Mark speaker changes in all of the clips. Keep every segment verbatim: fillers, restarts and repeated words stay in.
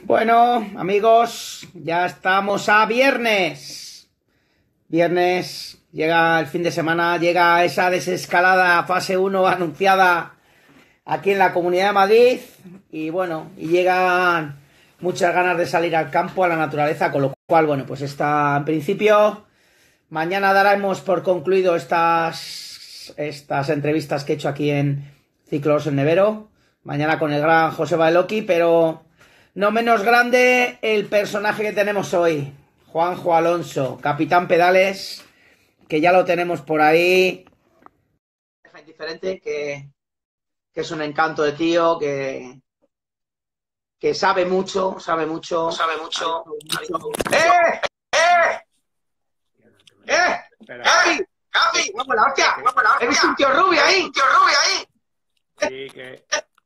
Speaker 1: Bueno, amigos, ya estamos a viernes. Viernes, llega el fin de semana, llega esa desescalada fase uno anunciada aquí en la Comunidad de Madrid. Y bueno, y llegan muchas ganas de salir al campo, a la naturaleza, con lo cual, bueno, pues está en principio. Mañana daremos por concluido estas, estas entrevistas que he hecho aquí en Ciclos en Nevero. Mañana con el gran José Bailoqui, pero no menos grande el personaje que tenemos hoy. Juanjo Alonso, capitán Pedales, que ya lo tenemos por ahí. Diferente, que, que es un encanto de tío, que, que sabe mucho, sabe mucho. Sabe mucho. mucho. ¡Eh! ¡Eh! ¡Eh! ¡Capi! ¡Capi! ¡Vamos la hostia! ¡Vamos la hostia! ¡He visto un tío rubio ahí! ¡Un tío rubio ahí!
Speaker 2: Sí, que...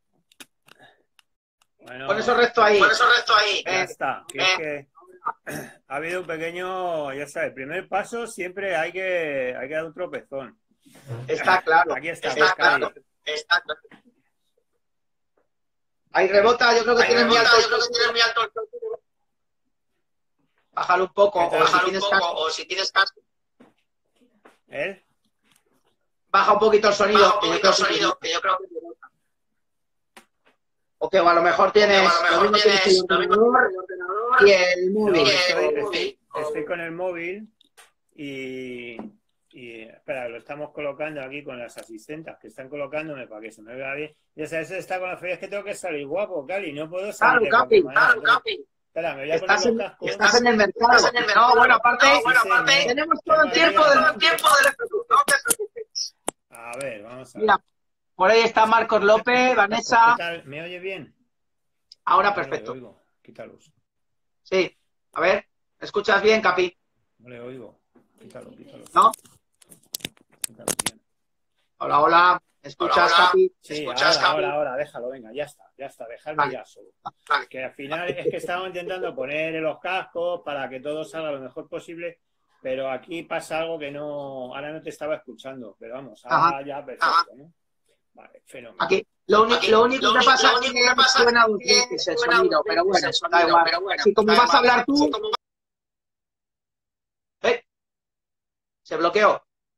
Speaker 2: Bueno,
Speaker 1: Pon eso recto ahí.
Speaker 3: Pon eso recto ahí.
Speaker 2: Ya
Speaker 1: Eh,
Speaker 2: está. Que es que ha habido un pequeño, ya sabes, el primer paso siempre hay que, hay que dar un tropezón.
Speaker 1: Está claro.
Speaker 2: Aquí está.
Speaker 1: Está
Speaker 2: Cali.
Speaker 1: claro. Está claro. Ahí rebota, yo creo que
Speaker 3: Ahí
Speaker 1: tienes muy
Speaker 3: rebota,
Speaker 1: alto.
Speaker 3: yo creo que tienes muy alto el tono.
Speaker 1: Bájalo un poco, o si
Speaker 3: Bájalo un
Speaker 1: tienes
Speaker 3: poco,
Speaker 1: casco,
Speaker 3: o si tienes casco,
Speaker 2: ¿Eh?
Speaker 1: baja un poquito el sonido.
Speaker 3: baja un
Speaker 1: que yo
Speaker 3: poquito
Speaker 1: creo
Speaker 3: el
Speaker 1: que-
Speaker 3: sonido, que yo creo que
Speaker 1: O que a lo mejor tienes,
Speaker 3: a lo
Speaker 1: lo
Speaker 3: mejor
Speaker 1: mismo tienes
Speaker 3: tienes
Speaker 1: el
Speaker 3: lo mismo
Speaker 1: ordenador
Speaker 3: el ordenador
Speaker 1: y el
Speaker 2: No,
Speaker 1: móvil.
Speaker 2: estoy,
Speaker 3: el
Speaker 2: estoy,
Speaker 3: móvil.
Speaker 2: estoy con el móvil y, y... Espera, lo estamos colocando aquí con las asistentas que están colocándome para que se me vea bien. Ya sabes, está con la feria, es que tengo que salir guapo, Cali, no puedo salir
Speaker 1: Claro,
Speaker 2: de cualquier
Speaker 1: Capi,
Speaker 2: manera.
Speaker 3: Claro,
Speaker 2: Entonces,
Speaker 3: Capi.
Speaker 2: espera, me voy a poner
Speaker 1: Estás
Speaker 2: los
Speaker 1: en,
Speaker 2: cascos.
Speaker 1: estás en el mercado.
Speaker 3: Estás en el mercado.
Speaker 1: No, bueno, aparte,
Speaker 3: No, bueno,
Speaker 2: Sí,
Speaker 3: aparte,
Speaker 2: señor.
Speaker 1: tenemos todo el
Speaker 2: Tengo
Speaker 1: tiempo
Speaker 2: ahí
Speaker 1: del
Speaker 2: a-
Speaker 3: todo el tiempo de la no te preocupes.
Speaker 2: A ver, vamos a ver.
Speaker 1: Mira, por ahí está Marcos López,
Speaker 2: ¿Qué
Speaker 1: Vanessa.
Speaker 2: tal? ¿Me oye bien?
Speaker 1: Ahora
Speaker 2: No le
Speaker 1: perfecto.
Speaker 2: oigo. Quítalos.
Speaker 1: Sí. A ver, ¿escuchas bien, Capi?
Speaker 2: No le oigo. Quítalo, quítalo.
Speaker 1: ¿No?
Speaker 2: Quítalo bien.
Speaker 1: Hola, hola. ¿Escuchas,
Speaker 3: Hola, hola.
Speaker 1: Capi?
Speaker 2: Sí,
Speaker 3: ¿Escuchas,
Speaker 2: ahora,
Speaker 3: Capi?
Speaker 2: ahora, ahora, déjalo, venga, ya está, ya está, dejadme
Speaker 1: Vale.
Speaker 2: ya solo.
Speaker 3: Vale.
Speaker 2: Que al final es que estamos intentando poner los cascos para que todo salga lo mejor posible, pero aquí pasa algo que no, ahora no te estaba escuchando, pero vamos, ahora
Speaker 1: Ajá.
Speaker 2: ya perfecto,
Speaker 3: Ajá.
Speaker 2: ¿no? Vale, fenómeno.
Speaker 1: Aquí. Lo, uni-
Speaker 3: Aquí,
Speaker 1: lo único
Speaker 3: lo
Speaker 1: que
Speaker 3: único-
Speaker 1: pasa
Speaker 3: lo
Speaker 1: es
Speaker 3: único
Speaker 1: que
Speaker 3: que pasa
Speaker 1: suena
Speaker 3: es
Speaker 1: dos
Speaker 3: que
Speaker 1: veces el
Speaker 3: suena
Speaker 1: sonido,
Speaker 3: dos
Speaker 1: pero
Speaker 3: veces
Speaker 1: bueno,
Speaker 3: el
Speaker 1: da
Speaker 3: sonido,
Speaker 1: igual.
Speaker 3: pero bueno,
Speaker 1: Así como
Speaker 3: da
Speaker 1: vas a
Speaker 3: igual.
Speaker 1: hablar tú,
Speaker 3: Así como-
Speaker 1: ¡eh! Se bloqueó.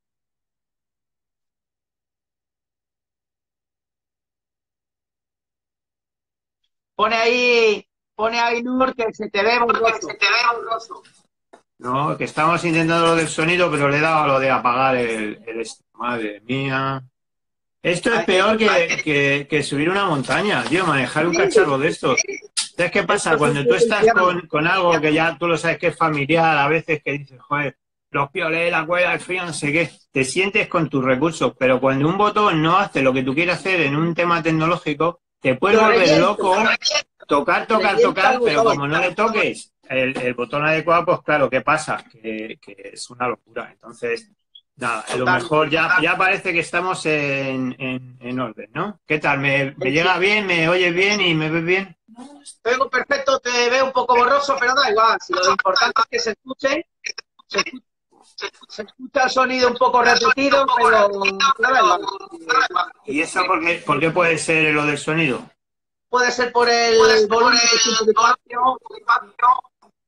Speaker 1: Pone ahí, pone ahí, Nur, que se te ve borroso.
Speaker 3: Se te ve borroso.
Speaker 2: No, que estamos intentando lo del sonido, pero le he dado a lo de apagar el, el esto. Madre mía. Esto es
Speaker 1: Ay,
Speaker 2: peor que, que, que subir una montaña, tío, manejar un cacharro de estos. ¿Sabes qué pasa? Cuando tú estás con, con algo que ya tú lo sabes que es familiar, a veces que dices, joder, los piolés, la cuerda, el frío, no sé qué, te sientes con tus recursos, pero cuando un botón no hace lo que tú quieres hacer en un tema tecnológico, te puedes
Speaker 1: Lo
Speaker 2: volver
Speaker 1: reviento.
Speaker 2: loco, tocar, tocar,
Speaker 1: Revienta
Speaker 2: tocar,
Speaker 1: el
Speaker 2: pero
Speaker 1: botón.
Speaker 2: como no le toques el, el botón adecuado, pues claro, ¿qué pasa? Que, que es una locura. Entonces, nada, a lo
Speaker 1: Total.
Speaker 2: mejor ya, ya parece que estamos en, en, en orden, ¿no? ¿Qué tal? ¿Me, me llega bien? ¿Me oyes bien y me ves bien?
Speaker 1: Te oigo perfecto, te veo un poco borroso, pero da igual. Si lo importante es que se escuche, se, escu- se escucha el sonido un poco repetido, pero pero da igual.
Speaker 2: ¿Y eso por qué, por qué puede ser lo del sonido?
Speaker 1: Puede ser por el
Speaker 3: Puede ser por
Speaker 1: volumen
Speaker 3: el
Speaker 1: que es un poco espacio.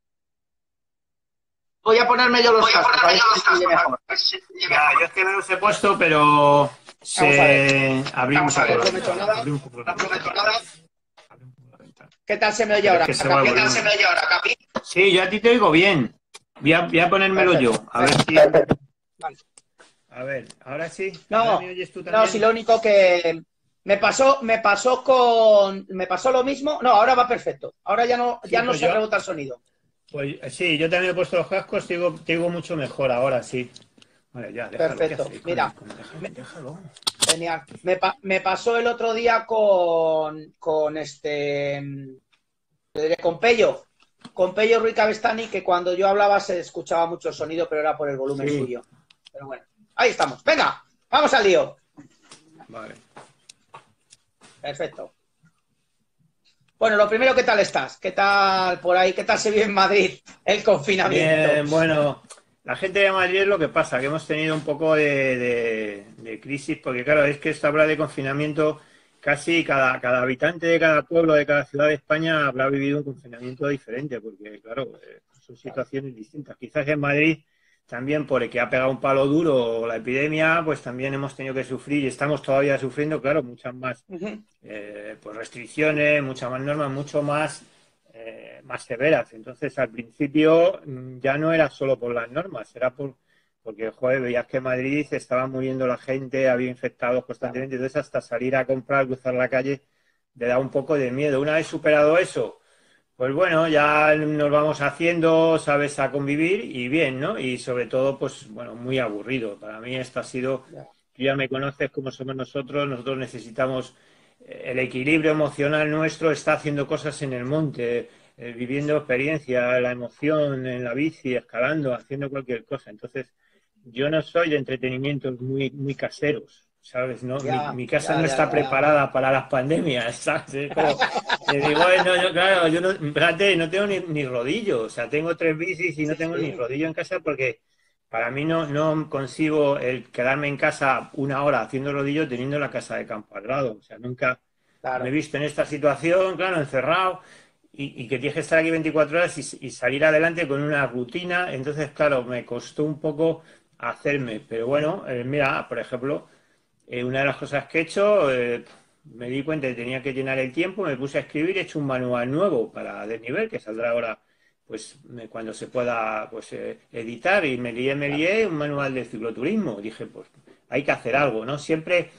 Speaker 1: Voy a ponerme yo los
Speaker 3: Voy a
Speaker 1: cascos, a
Speaker 3: ponerme
Speaker 1: ver
Speaker 3: yo
Speaker 1: si
Speaker 3: los
Speaker 1: se oye
Speaker 3: cascos.
Speaker 1: mejor.
Speaker 3: a ver si se oye
Speaker 2: Ya,
Speaker 3: mejor.
Speaker 2: yo es que me los he puesto, pero se abrió un
Speaker 1: Vamos a
Speaker 2: poco
Speaker 1: ver,
Speaker 2: la
Speaker 1: no me he hecho
Speaker 2: ventana.
Speaker 1: nada.
Speaker 2: Abrió un poco la
Speaker 3: No prometo
Speaker 2: ventana.
Speaker 3: nada.
Speaker 2: Abrió un poco la ventana.
Speaker 1: ¿Qué tal se me oye
Speaker 2: Pero
Speaker 1: ahora?
Speaker 2: es que se va
Speaker 1: Capi?
Speaker 3: ¿Qué tal se me oye ahora, Capi?
Speaker 2: Sí, yo a ti te oigo bien. Voy a, voy a ponérmelo yo. A ver si.
Speaker 1: Vale.
Speaker 2: A ver, ahora sí.
Speaker 1: No,
Speaker 2: ¿Ahora me oyes tú también?
Speaker 1: No, si lo único que me pasó, me pasó con, me pasó lo mismo. No, ahora va perfecto. Ahora ya no, ya
Speaker 2: Sí,
Speaker 1: no
Speaker 2: pues
Speaker 1: se
Speaker 2: yo-
Speaker 1: rebota el sonido.
Speaker 2: Pues sí, yo también he puesto los cascos, te digo, te digo mucho mejor ahora, sí. Vale, ya, déjalo.
Speaker 1: Perfecto.
Speaker 2: ¿Qué hacéis?
Speaker 1: Mira,
Speaker 2: Con- déjalo,
Speaker 1: me-
Speaker 2: déjalo.
Speaker 1: Genial. Me, pa- me pasó el otro día con, con este, te diré, con Pello, con Pello Ruiz Cabestani, que cuando yo hablaba se escuchaba mucho el sonido, pero era por el volumen
Speaker 2: Sí.
Speaker 1: suyo. Pero bueno, ahí estamos. Venga, vamos al lío.
Speaker 2: Vale.
Speaker 1: Perfecto. Bueno, lo primero, ¿qué tal estás? ¿Qué tal por ahí? ¿Qué tal se vive en Madrid el confinamiento?
Speaker 2: Bien, bueno, la gente de Madrid es lo que pasa, que hemos tenido un poco de, de- de crisis, porque claro, es que esto habla de confinamiento. casi cada, cada habitante de cada pueblo, de cada ciudad de España habrá vivido un confinamiento diferente, porque claro, eh, son situaciones distintas. Quizás en Madrid también por el que ha pegado un palo duro la epidemia, pues también hemos tenido que sufrir y estamos todavía sufriendo, claro, muchas más
Speaker 1: Ujú.
Speaker 2: eh, pues restricciones, muchas más normas, mucho más, eh, más severas. Entonces, al principio mm, ya no era solo por las normas, era por porque, joder, veías que en Madrid se estaba muriendo la gente, había infectados constantemente, entonces hasta salir a comprar, cruzar la calle, le da un poco de miedo. Una vez superado eso, pues bueno, ya nos vamos haciendo, sabes, a convivir y bien, ¿no? Y sobre todo, pues bueno, muy aburrido. Para mí esto ha sido,
Speaker 1: Ya.
Speaker 2: tú ya me conoces cómo somos nosotros, nosotros necesitamos eh, el equilibrio emocional nuestro, está haciendo cosas en el monte, eh, viviendo experiencia, la emoción en la bici, escalando, haciendo cualquier cosa. Entonces, yo no soy de entretenimientos muy, muy caseros, ¿sabes? ¿No? Mi,
Speaker 1: Ya,
Speaker 2: mi casa
Speaker 1: ya,
Speaker 2: no
Speaker 1: ya,
Speaker 2: está
Speaker 1: ya.
Speaker 2: preparada para las pandemias, ¿sabes? Es como, te digo, bueno, yo, claro, yo no, fíjate, no tengo ni, ni rodillo, o sea, tengo tres bicis y
Speaker 1: Sí,
Speaker 2: no tengo ni
Speaker 1: sí,
Speaker 2: rodillo en casa porque para mí no, no concibo el quedarme en casa una hora haciendo rodillo teniendo la casa de campo al lado, o sea, nunca me he
Speaker 1: claro.
Speaker 2: visto en esta situación, claro, encerrado y, y que tienes que estar aquí veinticuatro horas y, y salir adelante con una rutina, entonces, claro, me costó un poco hacerme, pero bueno, eh, mira, por ejemplo, eh, una de las cosas que he hecho, eh, me di cuenta que tenía que llenar el tiempo, me puse a escribir, he hecho un manual nuevo para desnivel, que saldrá ahora pues me- cuando se pueda pues eh, editar, y me lié, me
Speaker 1: Claro.
Speaker 2: lié un manual de cicloturismo. Dije, pues hay que hacer algo, ¿no? Siempre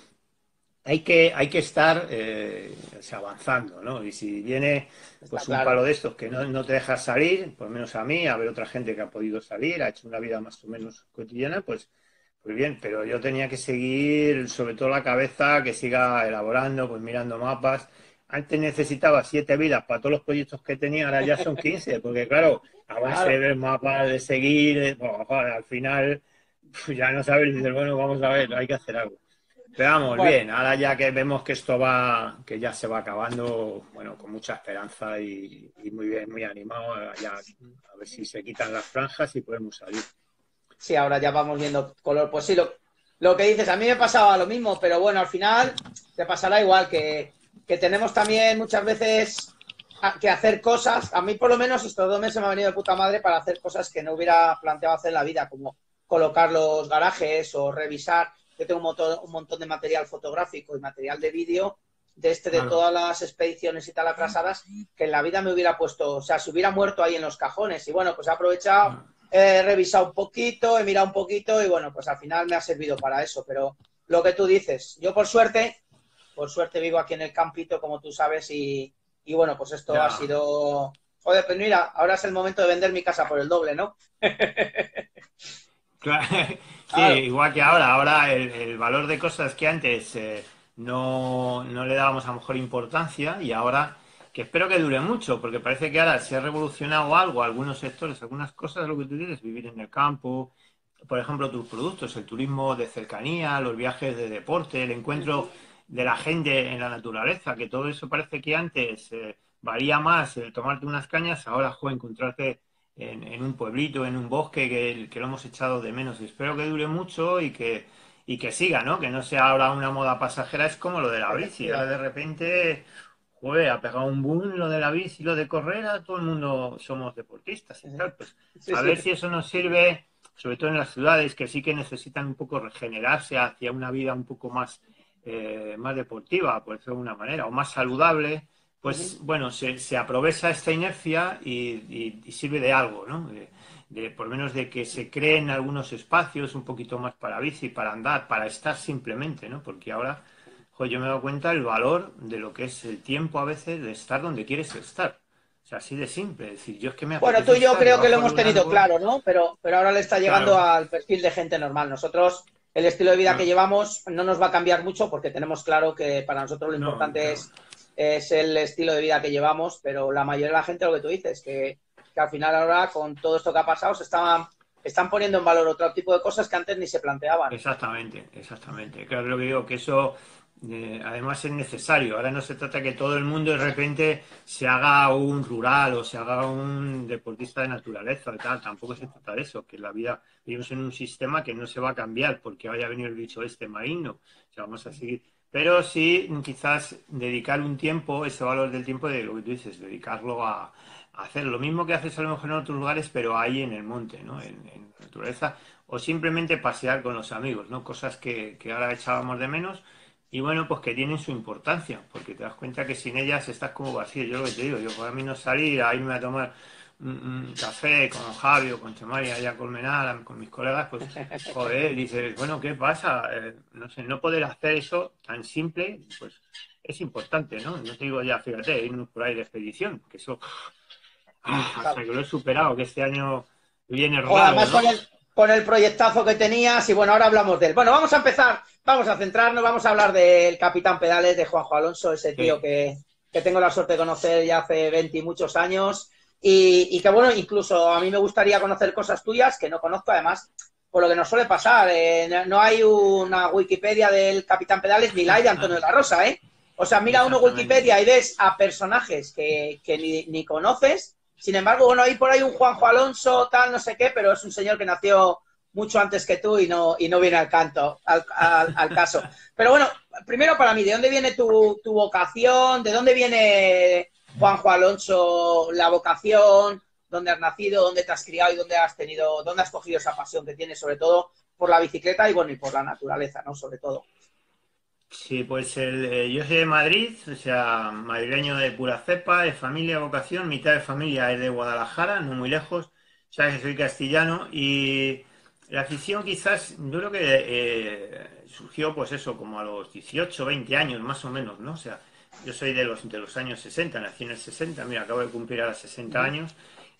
Speaker 2: hay que, hay que estar eh, o sea, avanzando, ¿no? Y si viene
Speaker 1: Está
Speaker 2: pues un palo
Speaker 1: claro.
Speaker 2: de estos que no, no te deja salir, por lo menos a mí, a ver otra gente que ha podido salir, ha hecho una vida más o menos cotidiana, pues, pues bien, pero yo tenía que seguir, sobre todo la cabeza, que siga elaborando, pues mirando mapas. Antes necesitaba siete vidas para todos los proyectos que tenía, ahora ya son quince, porque claro, a base de
Speaker 1: Claro.
Speaker 2: ver mapas, de seguir, de- bueno, joder, al final pues, ya no sabes, dices, bueno, vamos a ver, hay que hacer algo. Pero vamos,
Speaker 1: Bueno,
Speaker 2: bien, ahora ya que vemos que esto va, que ya se va acabando, bueno, con mucha esperanza y, y muy bien, muy animado, ya a ver si se quitan las franjas y podemos salir.
Speaker 1: sí, ahora ya vamos viendo color. Pues sí, lo, lo que dices, a mí me pasaba lo mismo, pero bueno, al final te pasará igual que, que tenemos también muchas veces a- que hacer cosas. A mí por lo menos estos dos meses me ha venido de puta madre para hacer cosas que no hubiera planteado hacer en la vida, como colocar los garajes o revisar. Yo tengo un montón, un montón de material fotográfico y material de vídeo de este de
Speaker 2: Claro,
Speaker 1: todas las expediciones y tal atrasadas que en la vida me hubiera puesto, o sea, se hubiera muerto ahí en los cajones. Y bueno, pues he aprovechado, he revisado un poquito, he mirado un poquito y bueno, pues al final me ha servido para eso. Pero lo que tú dices, yo por suerte, por suerte vivo aquí en el campito, como tú sabes, y, y bueno, pues esto ha
Speaker 2: ya.
Speaker 1: sido... Joder, pues mira, ahora es el momento de vender mi casa por el doble, ¿no?
Speaker 2: Claro, sí,
Speaker 1: Claro,
Speaker 2: igual que ahora, ahora el, el valor de cosas que antes eh, no, no le dábamos a lo mejor importancia y ahora, que espero que dure mucho, porque parece que ahora se ha revolucionado algo, algunos sectores, algunas cosas, lo que tú dices, vivir en el campo, por ejemplo, tus productos, el turismo de cercanía, los viajes de deporte, el encuentro de la gente en la naturaleza, que todo eso parece que antes eh, valía más el tomarte unas cañas, ahora, jo, encontrarte en, en un pueblito, en un bosque, que, que lo hemos echado de menos. Y espero que dure mucho y que, y que siga, ¿no? Que no sea ahora una moda pasajera, es como lo de la bici. Ahora de
Speaker 1: efectivamente.
Speaker 2: repente, joder, ha pegado un boom lo de la bici, lo de correr, a todo el mundo somos deportistas y tal. Pues
Speaker 1: Sí,
Speaker 2: a
Speaker 1: sí.
Speaker 2: ver si eso nos sirve, sobre todo en las ciudades, que sí que necesitan un poco regenerarse hacia una vida un poco más, eh, más deportiva, por decirlo de alguna manera, o más saludable, pues bueno, se, se aprovecha esta inercia y, y- y sirve de algo, ¿no? De, de- por lo menos de que se creen algunos espacios un poquito más para bici, para andar, para estar simplemente, ¿no? Porque ahora, jo, yo me he dado cuenta del valor de lo que es el tiempo a veces de estar donde quieres estar. O sea, así de simple. Es decir, yo es que me
Speaker 1: Bueno, tú
Speaker 2: apetece
Speaker 1: y yo
Speaker 2: estar
Speaker 1: creo que lo
Speaker 2: debajo de
Speaker 1: hemos
Speaker 2: un
Speaker 1: tenido
Speaker 2: árbol.
Speaker 1: claro, ¿no? Pero, pero ahora le está llegando
Speaker 2: Claro,
Speaker 1: al perfil de gente normal. Nosotros, el estilo de vida que
Speaker 2: claro.
Speaker 1: llevamos no nos va a cambiar mucho porque tenemos claro que para nosotros lo
Speaker 2: No,
Speaker 1: importante
Speaker 2: claro.
Speaker 1: es, es el estilo de vida que llevamos, pero la mayoría de la gente, lo que tú dices, que, que al final ahora con todo esto que ha pasado se están, están poniendo en valor otro tipo de cosas que antes ni se planteaban.
Speaker 2: Exactamente, exactamente. Claro, lo que digo, que eso eh, además es necesario. Ahora no se trata que todo el mundo de repente se haga un rural o se haga un deportista de naturaleza y tal. Tampoco se trata de eso, que la vida vivimos en un sistema que no se va a cambiar porque vaya a venir el bicho este marino. O sea, vamos a seguir. pero sí quizás dedicar un tiempo, ese valor del tiempo de lo que tú dices, dedicarlo a, a hacer lo mismo que haces a lo mejor en otros lugares, pero ahí en el monte, ¿no? En, en la naturaleza, o simplemente pasear con los amigos, ¿no? Cosas que, que ahora echábamos de menos y bueno, pues que tienen su importancia, porque te das cuenta que sin ellas estás como vacío. Yo lo que te digo, yo para mí no salir a irme a tomar un, un café con Javi o con Chemaria allá a Colmenar, con mis colegas, pues joder, dices, bueno, ¿qué pasa? Eh, no sé, no poder hacer eso tan simple, pues es importante, ¿no? No te digo ya, fíjate, irnos por ahí de expedición, que eso, ah, hasta que lo he superado, que este año viene
Speaker 1: Joder,
Speaker 2: raro,
Speaker 1: además
Speaker 2: ¿no?
Speaker 1: con el, con el proyectazo que tenías y bueno, ahora hablamos de él. Bueno, vamos a empezar, vamos a centrarnos, vamos a hablar del Capitán Pedales, de Juanjo Alonso, ese tío
Speaker 2: Sí,
Speaker 1: que, que tengo la suerte de conocer ya hace veinte y muchos años y, y que bueno, incluso a mí me gustaría conocer cosas tuyas que no conozco además, por lo que nos suele pasar. Eh, no, no hay una Wikipedia del Capitán Pedales ni la hay de Antonio de la Rosa, ¿eh? O sea, mira uno
Speaker 2: exactamente.
Speaker 1: Wikipedia y ves a personajes que, que ni, ni conoces. Sin embargo, bueno, hay por ahí un Juanjo Alonso, tal, no sé qué, pero es un señor que nació mucho antes que tú y no, y no viene al canto, al, al, al caso. Pero bueno, primero para mí, ¿de dónde viene tu, tu vocación? ¿De dónde viene Juanjo Alonso la vocación? ¿Dónde has nacido? ¿Dónde te has criado? ¿Y dónde has tenido, dónde has cogido esa pasión que tienes, sobre todo por la bicicleta y bueno, y por la naturaleza, ¿no? Sobre todo.
Speaker 2: Sí, pues el, eh, yo soy de Madrid, o sea, madrileño de pura cepa, de familia, vocación, mitad de familia es de Guadalajara, no muy lejos, o sea que soy castellano y la afición quizás, yo creo que eh, surgió pues eso, como a los dieciocho, veinte años más o menos, ¿no? O sea, yo soy de los, de los años sesenta, nací en el sesenta, mira, acabo de cumplir ahora
Speaker 1: Uh
Speaker 2: sesenta
Speaker 1: -huh.
Speaker 2: años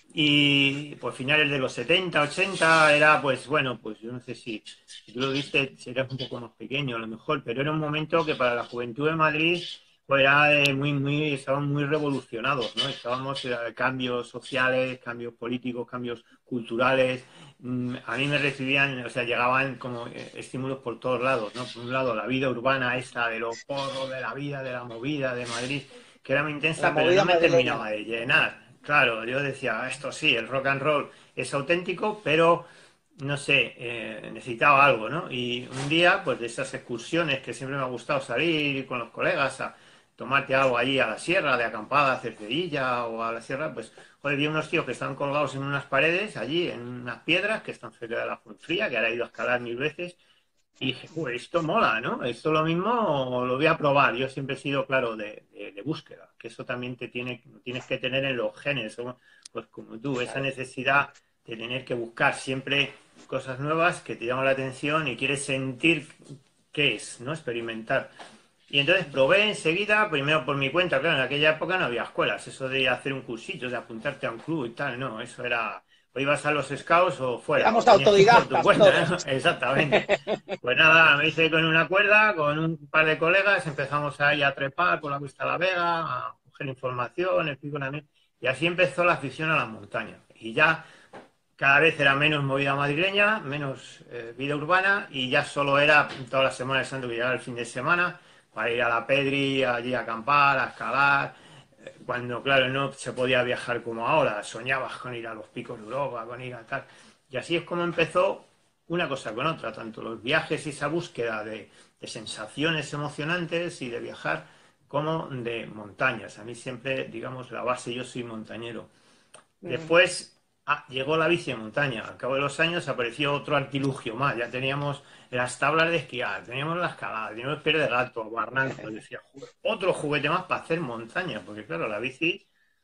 Speaker 2: y por finales de los setenta, ochenta era pues bueno, pues yo no sé si, si tú lo viste, serías un poco más pequeño a lo mejor, pero era un momento que para la juventud de Madrid pues era eh, muy, muy, estaban muy revolucionados, ¿no? Estábamos eh, cambios sociales, cambios políticos, cambios culturales. Mm, a mí me recibían, o sea, llegaban como eh, estímulos por todos lados, ¿no? Por un lado, la vida urbana esta de los porros, de la vida, de la movida de Madrid, que era muy
Speaker 1: La
Speaker 2: intensa, pero no
Speaker 1: movida
Speaker 2: me
Speaker 1: madrileña.
Speaker 2: terminaba de llenar. Claro, yo decía, esto sí, el rock and roll es auténtico, pero no sé, eh, necesitaba algo, ¿no? Y un día, pues de esas excursiones que siempre me ha gustado salir con los colegas a tomarte algo allí a la sierra, de acampada, a Cercedilla o a la sierra, pues, joder, vi unos tíos que están colgados en unas paredes allí, en unas piedras que están cerca de la Fuenfría, que ahora he ido a escalar mil veces, y dije, "Joder, esto mola, ¿no? Esto lo mismo lo voy a probar". Yo siempre he sido, claro, de, de- de búsqueda, que eso también te tiene, tienes que tener en los genes, ¿no? Pues como tú, esa
Speaker 1: Claro.
Speaker 2: necesidad de tener que buscar siempre cosas nuevas que te llaman la atención y quieres sentir qué es, ¿no? Experimentar. Y entonces probé enseguida, primero por mi cuenta, claro, en aquella época no había escuelas, eso de hacer un cursillo, de apuntarte a un club y tal, no, eso era, o ibas a los scouts o fuera, o
Speaker 1: Éramos
Speaker 2: tenías que ir por tu
Speaker 1: autodidactas
Speaker 2: cuenta,
Speaker 1: todos.
Speaker 2: ¿no? Exactamente. Pues nada, me hice con una cuerda, con un par de colegas, empezamos ahí a trepar por la Cuesta de la Vega, a coger información, el pico también, y así empezó la afición a las montañas. Y ya cada vez era menos movida madrileña, menos eh, vida urbana, y ya solo era todas las semanas de Santo que llegaba el fin de semana para ir a la Pedri, allí a acampar, a escalar. Eh, Cuando, claro, no se podía viajar como ahora, soñabas con ir a los picos de Europa, con ir a tal. Y así es como empezó una cosa con otra, tanto los viajes y esa búsqueda de, de sensaciones emocionantes y de viajar, como de montañas. A mí siempre, digamos, la base, yo soy montañero.
Speaker 1: Mm.
Speaker 2: Después ah, llegó la bici de montaña. Al cabo de los años apareció otro artilugio más. Ya teníamos las tablas de esquiar, teníamos la escalada, teníamos pies de gato, barrancos. Decía, "Joder, otro juguete más para hacer montaña". Porque claro, la bici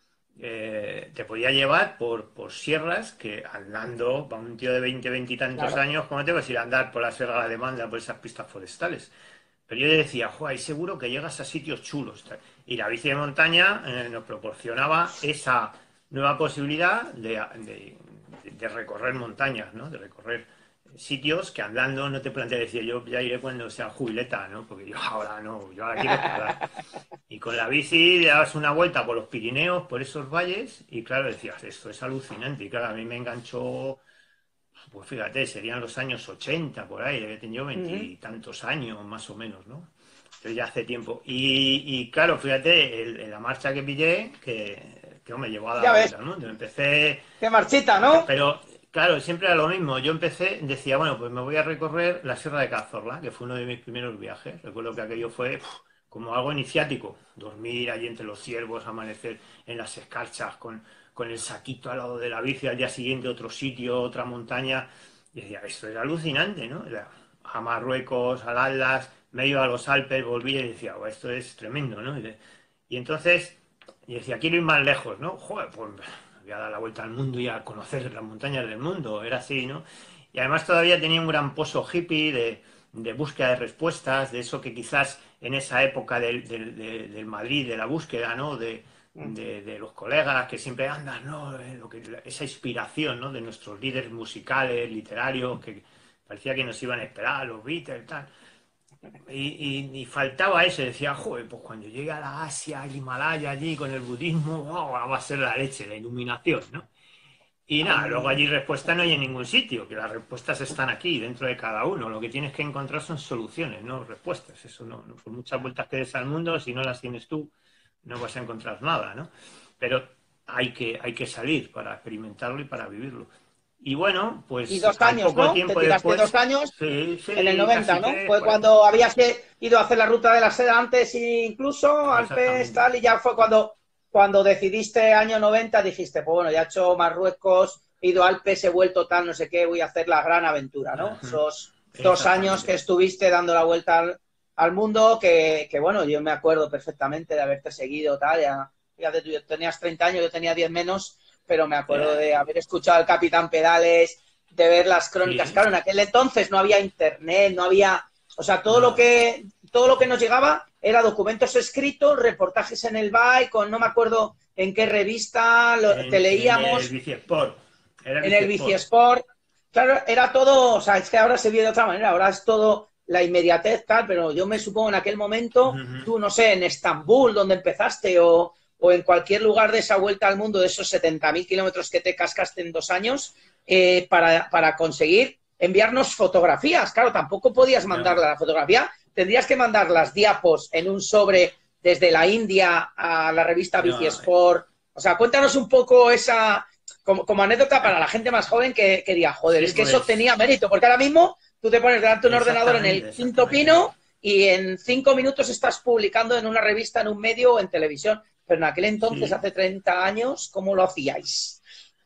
Speaker 2: eh, te podía llevar por, por sierras que andando, para un tío de veinte, veinte y tantos
Speaker 1: Claro.
Speaker 2: años, ¿cómo te vas a ir a andar por la Sierra de la Demanda, por esas pistas forestales? Pero yo decía, joder, seguro que llegas a sitios chulos. Y la bici de montaña eh, nos proporcionaba esa nueva posibilidad de, de- de recorrer montañas, ¿no? De recorrer sitios que andando no te planteas decir, yo ya iré cuando sea jubileta, ¿no? Porque yo ahora no, yo ahora quiero escalar. Y con la bici le dabas una vuelta por los Pirineos, por esos valles, y claro, decías, esto es alucinante. Y claro, a mí me enganchó, pues fíjate, serían los años ochenta por ahí, he tenido
Speaker 1: Ujú.
Speaker 2: veintitantos años más o menos, ¿no? Entonces ya hace tiempo. Y, y claro, fíjate, el- la marcha que pillé, que, que me llevó a dar
Speaker 1: Ya
Speaker 2: la
Speaker 1: ves,
Speaker 2: vuelta al mundo. Empecé,
Speaker 1: qué marchita, ¿no?
Speaker 2: pero claro, siempre era lo mismo. Yo empecé, decía, bueno, pues me voy a recorrer la Sierra de Cazorla, que fue uno de mis primeros viajes. Recuerdo que aquello fue uf, como algo iniciático. Dormir allí entre los ciervos, amanecer en las escarchas con, con el saquito al lado de la bici, al día siguiente otro sitio, otra montaña. Y decía, esto es alucinante, ¿no? Era a Marruecos, al Atlas, me iba a los Alpes, volvía y decía, oh, esto es tremendo, ¿no? Y, de- y entonces, y decía, quiero ir más lejos, ¿no? Joder, pues voy a dar la vuelta al mundo y a conocer las montañas del mundo, era así, ¿no? Y además todavía tenía un gran pozo hippie de, de búsqueda de respuestas, de eso que quizás en esa época del, del, de- del Madrid, de la búsqueda, ¿no? De, de, de los colegas que siempre andan, ¿no? Eh, Lo que, esa inspiración, ¿no? De nuestros líderes musicales, literarios, que parecía que nos iban a esperar, los Beatles, tal. Y, y- y faltaba eso, decía, joder, pues cuando llegue a la Asia, al Himalaya, allí con el budismo, wow, va a ser la leche, la iluminación, ¿no? Y nada, luego allí respuesta no hay en ningún sitio, que las respuestas están aquí, dentro de cada uno. Lo que tienes que encontrar son soluciones, no respuestas. Eso no, no por muchas vueltas que des al mundo, si no las tienes tú, no vas a encontrar nada, ¿no? Pero hay que, hay que salir para experimentarlo y para vivirlo. Y bueno,
Speaker 1: Y
Speaker 2: pues
Speaker 1: dos
Speaker 2: al
Speaker 1: años,
Speaker 2: poco
Speaker 1: ¿no? Te
Speaker 2: tiempo
Speaker 1: tiraste dos
Speaker 2: después,
Speaker 1: años
Speaker 2: sí,
Speaker 1: en el
Speaker 2: sí,
Speaker 1: noventa,
Speaker 2: casi
Speaker 1: ¿no?
Speaker 2: tres,
Speaker 1: Fue
Speaker 2: por ahí.
Speaker 1: cuando habías que- ido a hacer la ruta de la seda antes incluso, Alpes,
Speaker 2: Exactamente.
Speaker 1: tal, y ya fue cuando, cuando decidiste año noventa, dijiste, pues bueno, ya he hecho Marruecos, he ido a Alpes, he vuelto tal, no sé qué, voy a hacer la gran aventura, ¿no?
Speaker 2: Ujú.
Speaker 1: Esos dos años que
Speaker 2: Exactamente.
Speaker 1: estuviste dando la vuelta al, al mundo, que, que, bueno, yo me acuerdo perfectamente de haberte seguido, tal, ya, ya de, tú tenías treinta años, yo tenía diez menos, pero me acuerdo de
Speaker 2: Eh,
Speaker 1: haber escuchado al Capitán Pedales, de ver las crónicas.
Speaker 2: sí,
Speaker 1: Claro, en aquel entonces no había internet, no había, o sea, todo lo
Speaker 2: nada.
Speaker 1: que todo lo que nos llegaba era documentos escritos, reportajes en el B A I, con no me acuerdo en qué revista lo, te
Speaker 2: En, en el
Speaker 1: leíamos,
Speaker 2: Biciesport. Era
Speaker 1: en el
Speaker 2: Biciesport.
Speaker 1: Biciesport. Claro, era todo, o sea, es que ahora se vive de otra manera, ahora es todo la inmediatez, tal, pero yo me supongo en aquel momento,
Speaker 2: Ujú.
Speaker 1: tú no sé, en Estambul, donde empezaste, o, o en cualquier lugar de esa vuelta al mundo, de esos setenta mil kilómetros que te cascaste en dos años, eh, para, para conseguir enviarnos fotografías. Claro, tampoco podías mandar
Speaker 2: No,
Speaker 1: la fotografía, tendrías que mandar las diapos en un sobre desde la India a la revista
Speaker 2: no.
Speaker 1: Biciesport. O sea, cuéntanos un poco esa, como, como anécdota para la gente más joven que, que diga, joder,
Speaker 2: Sí,
Speaker 1: es que eso
Speaker 2: pues
Speaker 1: tenía mérito, porque ahora mismo tú te pones delante de un ordenador en
Speaker 2: exactamente,
Speaker 1: el quinto
Speaker 2: exactamente.
Speaker 1: pino y en cinco minutos estás publicando en una revista, en un medio o en televisión. Pero en aquel entonces,
Speaker 2: Sí,
Speaker 1: hace treinta años, ¿cómo lo hacíais?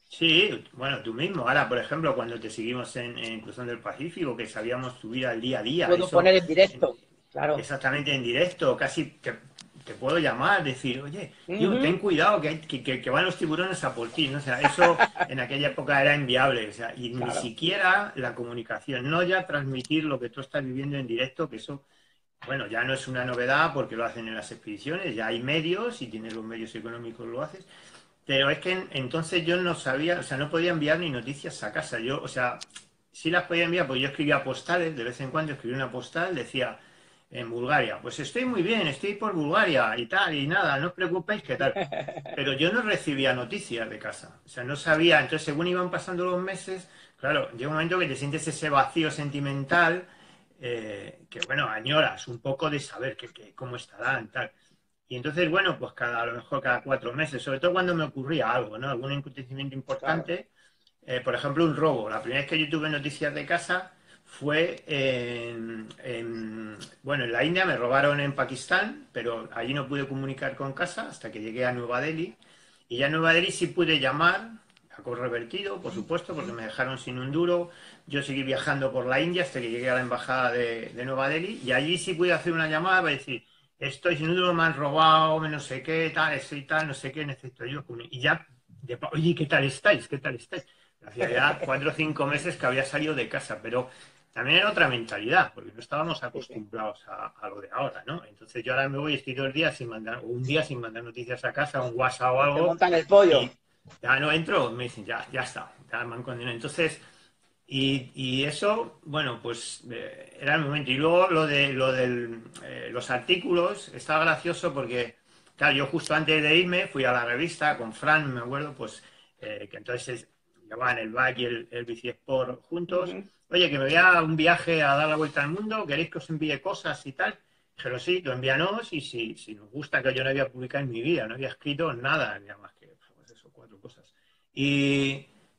Speaker 2: sí, bueno, tú mismo. Ahora, por ejemplo, cuando te seguimos en, en Cruzando el Pacífico, que sabíamos subir al día a día,
Speaker 1: Puedo
Speaker 2: eso
Speaker 1: poner en directo, claro.
Speaker 2: exactamente en directo, casi te, te puedo llamar, decir, oye,
Speaker 1: Uh
Speaker 2: tío, ten
Speaker 1: -huh.
Speaker 2: cuidado que, hay- que, que- que van los tiburones a por ti, ¿no? O sea, eso en aquella época era inviable, o sea, y ni
Speaker 1: Claro.
Speaker 2: siquiera la comunicación, no ya transmitir lo que tú estás viviendo en directo, que eso, bueno, ya no es una novedad porque lo hacen en las expediciones, ya hay medios y tienes los medios económicos, lo haces, pero es que en- entonces yo no sabía, o sea, no podía enviar ni noticias a casa, yo, o sea, sí las podía enviar porque yo escribía postales, de vez en cuando escribía una postal, decía en Bulgaria, pues estoy muy bien, estoy por Bulgaria y tal, y nada, no os preocupéis, que tal. Pero yo no recibía noticias de casa, o sea, no sabía, entonces según iban pasando los meses, claro, llega un momento que te sientes ese vacío sentimental, eh, que bueno, añoras un poco de saber que, que cómo estarán, tal. Y entonces, bueno, pues cada, a lo mejor cada cuatro meses, sobre todo cuando me ocurría algo, ¿no? Algún acontecimiento
Speaker 1: Claro.
Speaker 2: importante, eh, por ejemplo, un robo. La primera vez que yo tuve noticias de casa fue en, en, bueno, en la India, me robaron en Pakistán, pero allí no pude comunicar con casa hasta que llegué a Nueva Delhi. Y ya en Nueva Delhi sí pude llamar, a revertido, por supuesto, porque me dejaron sin un duro. Yo seguí viajando por la India hasta que llegué a la embajada de, de Nueva Delhi y allí sí pude hacer una llamada para decir, estoy sin un duro, me han robado, no sé qué, tal, estoy tal, no sé qué, necesito yo. Y ya, de, oye, ¿qué tal estáis? ¿Qué tal estáis? Hacía ya cuatro o cinco meses que había salido de casa, pero también era otra mentalidad, porque no estábamos
Speaker 1: Sí, sí.
Speaker 2: acostumbrados a, a lo de ahora, ¿no? Entonces yo ahora me voy, estoy dos días sin mandar, o un día sin mandar noticias a casa, un WhatsApp o
Speaker 1: Y te
Speaker 2: algo,
Speaker 1: montan el pollo.
Speaker 2: y ya no entro, me dicen, ya, ya está, ya me han condenado. Entonces, y, y eso, bueno, pues eh, era el momento. Y luego lo de lo del, eh, los artículos, estaba gracioso porque, claro, yo justo antes de irme fui a la revista con Fran, me acuerdo, pues eh, que entonces llevaban el bike y el, el Bicisport
Speaker 1: Uh
Speaker 2: juntos.
Speaker 1: -huh.
Speaker 2: Oye, que me voy a un viaje a dar la vuelta al mundo, ¿queréis que os envíe cosas y tal? Pero sí, tú envíanos y si, si nos gusta, que yo no había publicado en mi vida, no había escrito nada, nada más que pues eso, cuatro cosas. Y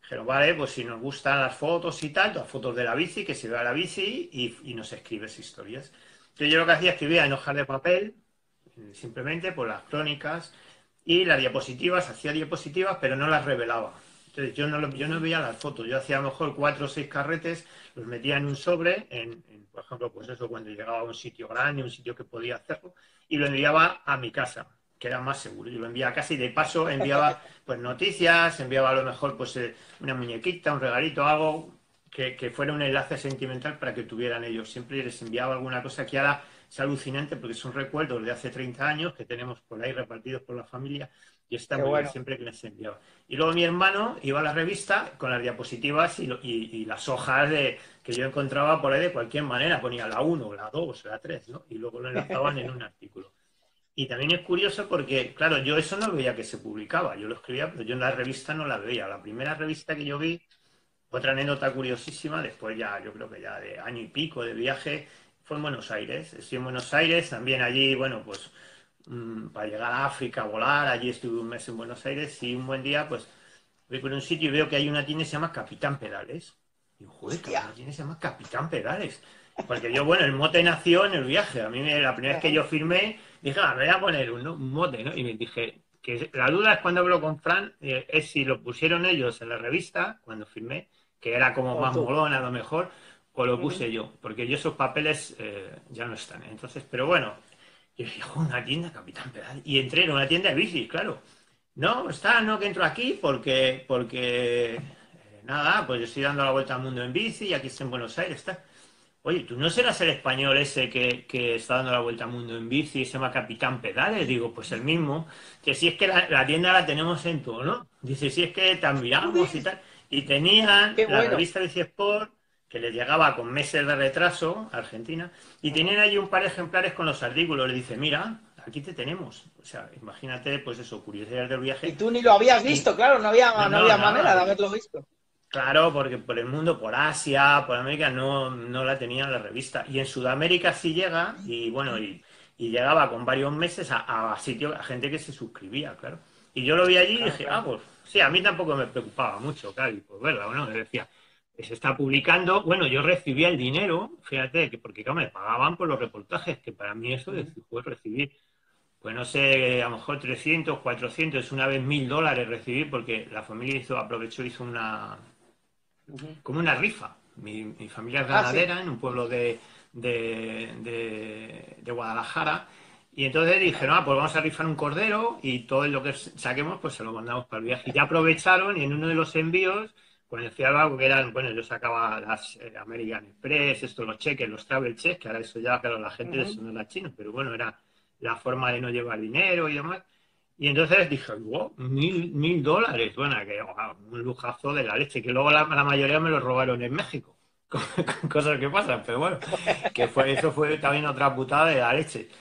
Speaker 2: Dijeron, vale, pues si nos gustan las fotos y tal, las fotos de la bici, que se vea la bici y, y nos escribes historias. Entonces yo lo que hacía, escribía en hojas de papel, simplemente por las crónicas, y las diapositivas, hacía diapositivas, pero no las revelaba. Entonces yo no, lo, yo no veía las fotos, yo hacía a lo mejor cuatro o seis carretes, los metía en un sobre, en, en, por ejemplo, pues eso, cuando llegaba a un sitio grande, un sitio que podía hacerlo, y lo enviaba a mi casa, que era más seguro. Yo lo enviaba a casa y de paso enviaba pues noticias, enviaba a lo mejor pues eh, una muñequita, un regalito, algo que, que fuera un enlace sentimental para que tuvieran ellos. Siempre les enviaba alguna cosa que ahora es alucinante porque son recuerdos de hace treinta años que tenemos por ahí repartidos por la familia y está
Speaker 1: Qué
Speaker 2: muy
Speaker 1: bueno.
Speaker 2: bien, siempre que les enviaba. Y luego mi hermano iba a la revista con las diapositivas y, lo- y- y las hojas de, que yo encontraba por ahí de cualquier manera, ponía la uno, la dos, la tres, ¿no? Y luego lo enlazaban en un artículo. Y también es curioso porque, claro, yo eso no veía que se publicaba, yo lo escribía, pero yo en la revista no la veía. La primera revista que yo vi, otra anécdota curiosísima, después ya, yo creo que ya de año y pico de viaje, fue en Buenos Aires. Estoy en Buenos Aires, también allí, bueno, pues mmm, para llegar a África, volar, allí estuve un mes en Buenos Aires y un buen día, pues voy por un sitio y veo que hay una tienda que se llama Capitán Pedales. Y digo, joder, que hay una tienda que se llama Capitán Pedales. Porque yo, bueno, el mote nació en el viaje. A mí me- la primera vez que yo firmé, dije, ah, me voy a poner un, ¿no? un mote, ¿no? Y me dije, que la duda es cuando hablo con Fran, eh, es si lo pusieron ellos en la revista, cuando firmé, que era como
Speaker 1: O
Speaker 2: más
Speaker 1: tú.
Speaker 2: molón a lo mejor, o lo
Speaker 1: Ujú.
Speaker 2: puse yo, porque yo esos papeles eh, ya no están. Entonces, pero bueno, yo dije, "Jo, una tienda Capitán Pedales". Y entré en una tienda de bicis, claro. No, está, no que entro aquí porque, porque eh, nada, pues yo estoy dando la vuelta al mundo en bici y aquí estoy en Buenos Aires, está. Oye, ¿tú no serás el español ese que, que está dando la vuelta al mundo en bici y se llama Capitán Pedales? Digo, pues el mismo. Que si es que la, la tienda la tenemos en todo, ¿no? Dice, si es que te admiramos y tal. Y tenían
Speaker 1: Qué
Speaker 2: la
Speaker 1: bueno.
Speaker 2: revista Bici Sport, que les llegaba con meses de retraso a Argentina, y
Speaker 1: Ujú.
Speaker 2: tenían allí un par de ejemplares con los artículos. Le dice, mira, aquí te tenemos. O sea, imagínate, pues eso, curiosidades del
Speaker 1: Y
Speaker 2: viaje.
Speaker 1: tú ni lo habías
Speaker 2: Y
Speaker 1: visto, claro, no había,
Speaker 2: no,
Speaker 1: no
Speaker 2: no,
Speaker 1: había
Speaker 2: nada,
Speaker 1: manera de
Speaker 2: porque
Speaker 1: haberlo visto.
Speaker 2: claro, porque por el mundo, por Asia, por América, no, no la tenía en la revista. Y en Sudamérica sí llega, y bueno, y, y llegaba con varios meses a, a sitios, a gente que se suscribía, claro. Y yo lo vi allí y
Speaker 1: Claro,
Speaker 2: dije, ah,
Speaker 1: claro.
Speaker 2: pues sí, a mí tampoco me preocupaba mucho, claro, y pues verla, ¿no? Decía, se está publicando, bueno, yo recibía el dinero, fíjate, que porque claro, me pagaban por los reportajes, que para mí eso
Speaker 1: Ujú.
Speaker 2: de fue recibir, pues no sé, a lo mejor trescientos, cuatrocientos, una vez mil dólares recibí, porque la familia hizo, aprovechó, hizo una
Speaker 1: Ujú.
Speaker 2: como una rifa. Mi, mi familia es
Speaker 1: Ah, sí.
Speaker 2: ganadera en un pueblo de, de, de- de Guadalajara. Y entonces dijeron, ah, pues vamos a rifar un cordero y todo lo que saquemos, pues se lo mandamos para el viaje. Y ya aprovecharon y en uno de los envíos, cuando hacía algo que eran, bueno, yo sacaba las eh, American Express, esto, los cheques, los travel checks, que ahora eso ya, claro, la gente de
Speaker 1: Ujú.
Speaker 2: eso no era chino, pero bueno, era la forma de no llevar dinero y demás. Y entonces dije, wow, mil, mil dólares, bueno, que wow, un lujazo de la leche, que luego la, la mayoría me lo robaron en México, cosas que pasan, pero bueno, que fue, eso fue también otra putada de la leche.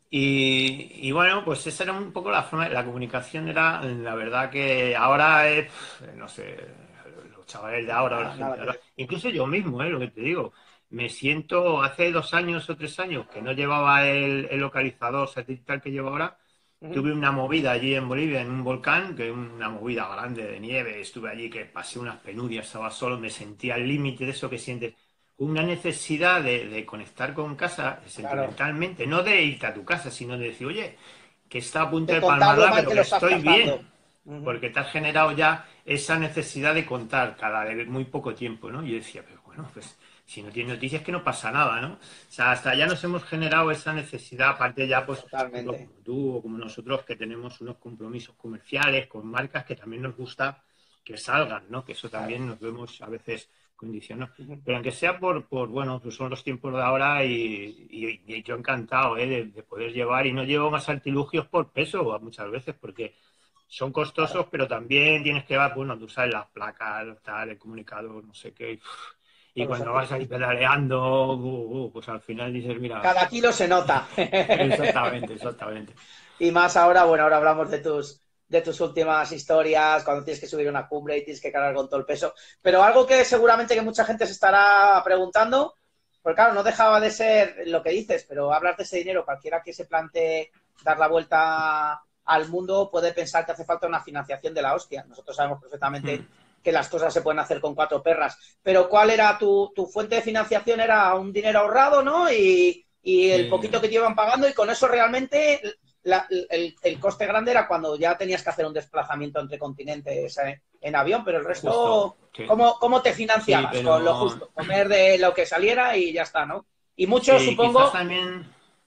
Speaker 2: Y, y bueno, pues esa era un poco la forma, la comunicación era, la verdad que ahora es, no sé, los chavales de ahora, o la
Speaker 1: Nada,
Speaker 2: gente
Speaker 1: nada
Speaker 2: de
Speaker 1: que
Speaker 2: ahora,
Speaker 1: ver.
Speaker 2: incluso yo mismo, eh, lo que te digo, me siento, hace dos años o tres años que no llevaba el, el localizador satelital que llevo ahora.
Speaker 1: Ujú.
Speaker 2: Tuve una movida allí en Bolivia, en un volcán, que una movida grande de nieve. Estuve allí que pasé unas penurias, estaba solo, me sentía al límite de eso que sientes. Una necesidad de, de conectar con casa
Speaker 1: Claro.
Speaker 2: sentimentalmente, no de irte a tu casa, sino de decir, oye, que está a punto
Speaker 1: De
Speaker 2: de
Speaker 1: contar lo
Speaker 2: palmarla,
Speaker 1: mal
Speaker 2: pero
Speaker 1: que
Speaker 2: que
Speaker 1: lo estás
Speaker 2: estoy
Speaker 1: pasando.
Speaker 2: bien.
Speaker 1: Ujú.
Speaker 2: Porque te has generado ya esa necesidad de contar cada de muy poco tiempo, ¿no? Y yo decía, pero bueno, pues si no tienes noticias que no pasa nada, ¿no? O sea, hasta ya nos hemos generado esa necesidad, aparte ya, pues, por ejemplo,
Speaker 1: Totalmente.
Speaker 2: como tú o como nosotros, que tenemos unos compromisos comerciales con marcas que también nos gusta que salgan, ¿no? Que eso
Speaker 1: Claro.
Speaker 2: también nos vemos a veces condicionados.
Speaker 1: Ujú.
Speaker 2: Pero aunque sea por, por bueno, pues son los tiempos de ahora y, y- y yo encantado, ¿eh? de, de poder llevar, y no llevo más artilugios por peso muchas veces, porque son costosos,
Speaker 1: Claro.
Speaker 2: pero también tienes que, bueno, tú sabes, las placas, tal, el comunicador, no sé qué. Y
Speaker 1: Con los
Speaker 2: cuando vas ahí
Speaker 1: artilugios.
Speaker 2: pedaleando, uh, uh, pues al final dices, mira,
Speaker 1: Cada kilo se nota.
Speaker 2: exactamente, exactamente.
Speaker 1: Y más ahora, bueno, ahora hablamos de tus, de tus últimas historias, cuando tienes que subir una cumbre y tienes que cargar con todo el peso. Pero algo que seguramente que mucha gente se estará preguntando, porque claro, no dejaba de ser lo que dices, pero hablar de ese dinero, cualquiera que se plantee dar la vuelta al mundo puede pensar que hace falta una financiación de la hostia. Nosotros sabemos perfectamente que las cosas se pueden hacer con cuatro perras. Pero ¿cuál era tu, tu fuente de financiación? Era un dinero ahorrado, ¿no? Y, y el
Speaker 2: Sí.
Speaker 1: poquito que te iban pagando, y con eso realmente la, el, el coste grande era cuando ya tenías que hacer un desplazamiento entre continentes eh, en avión, pero el resto,
Speaker 2: Justo. Sí,
Speaker 1: ¿cómo, cómo te
Speaker 2: sí,
Speaker 1: financiabas? Con lo
Speaker 2: pero
Speaker 1: justo, comer de lo que saliera y ya está, ¿no? Y muchos,
Speaker 2: sí, quizás
Speaker 1: supongo,
Speaker 2: también.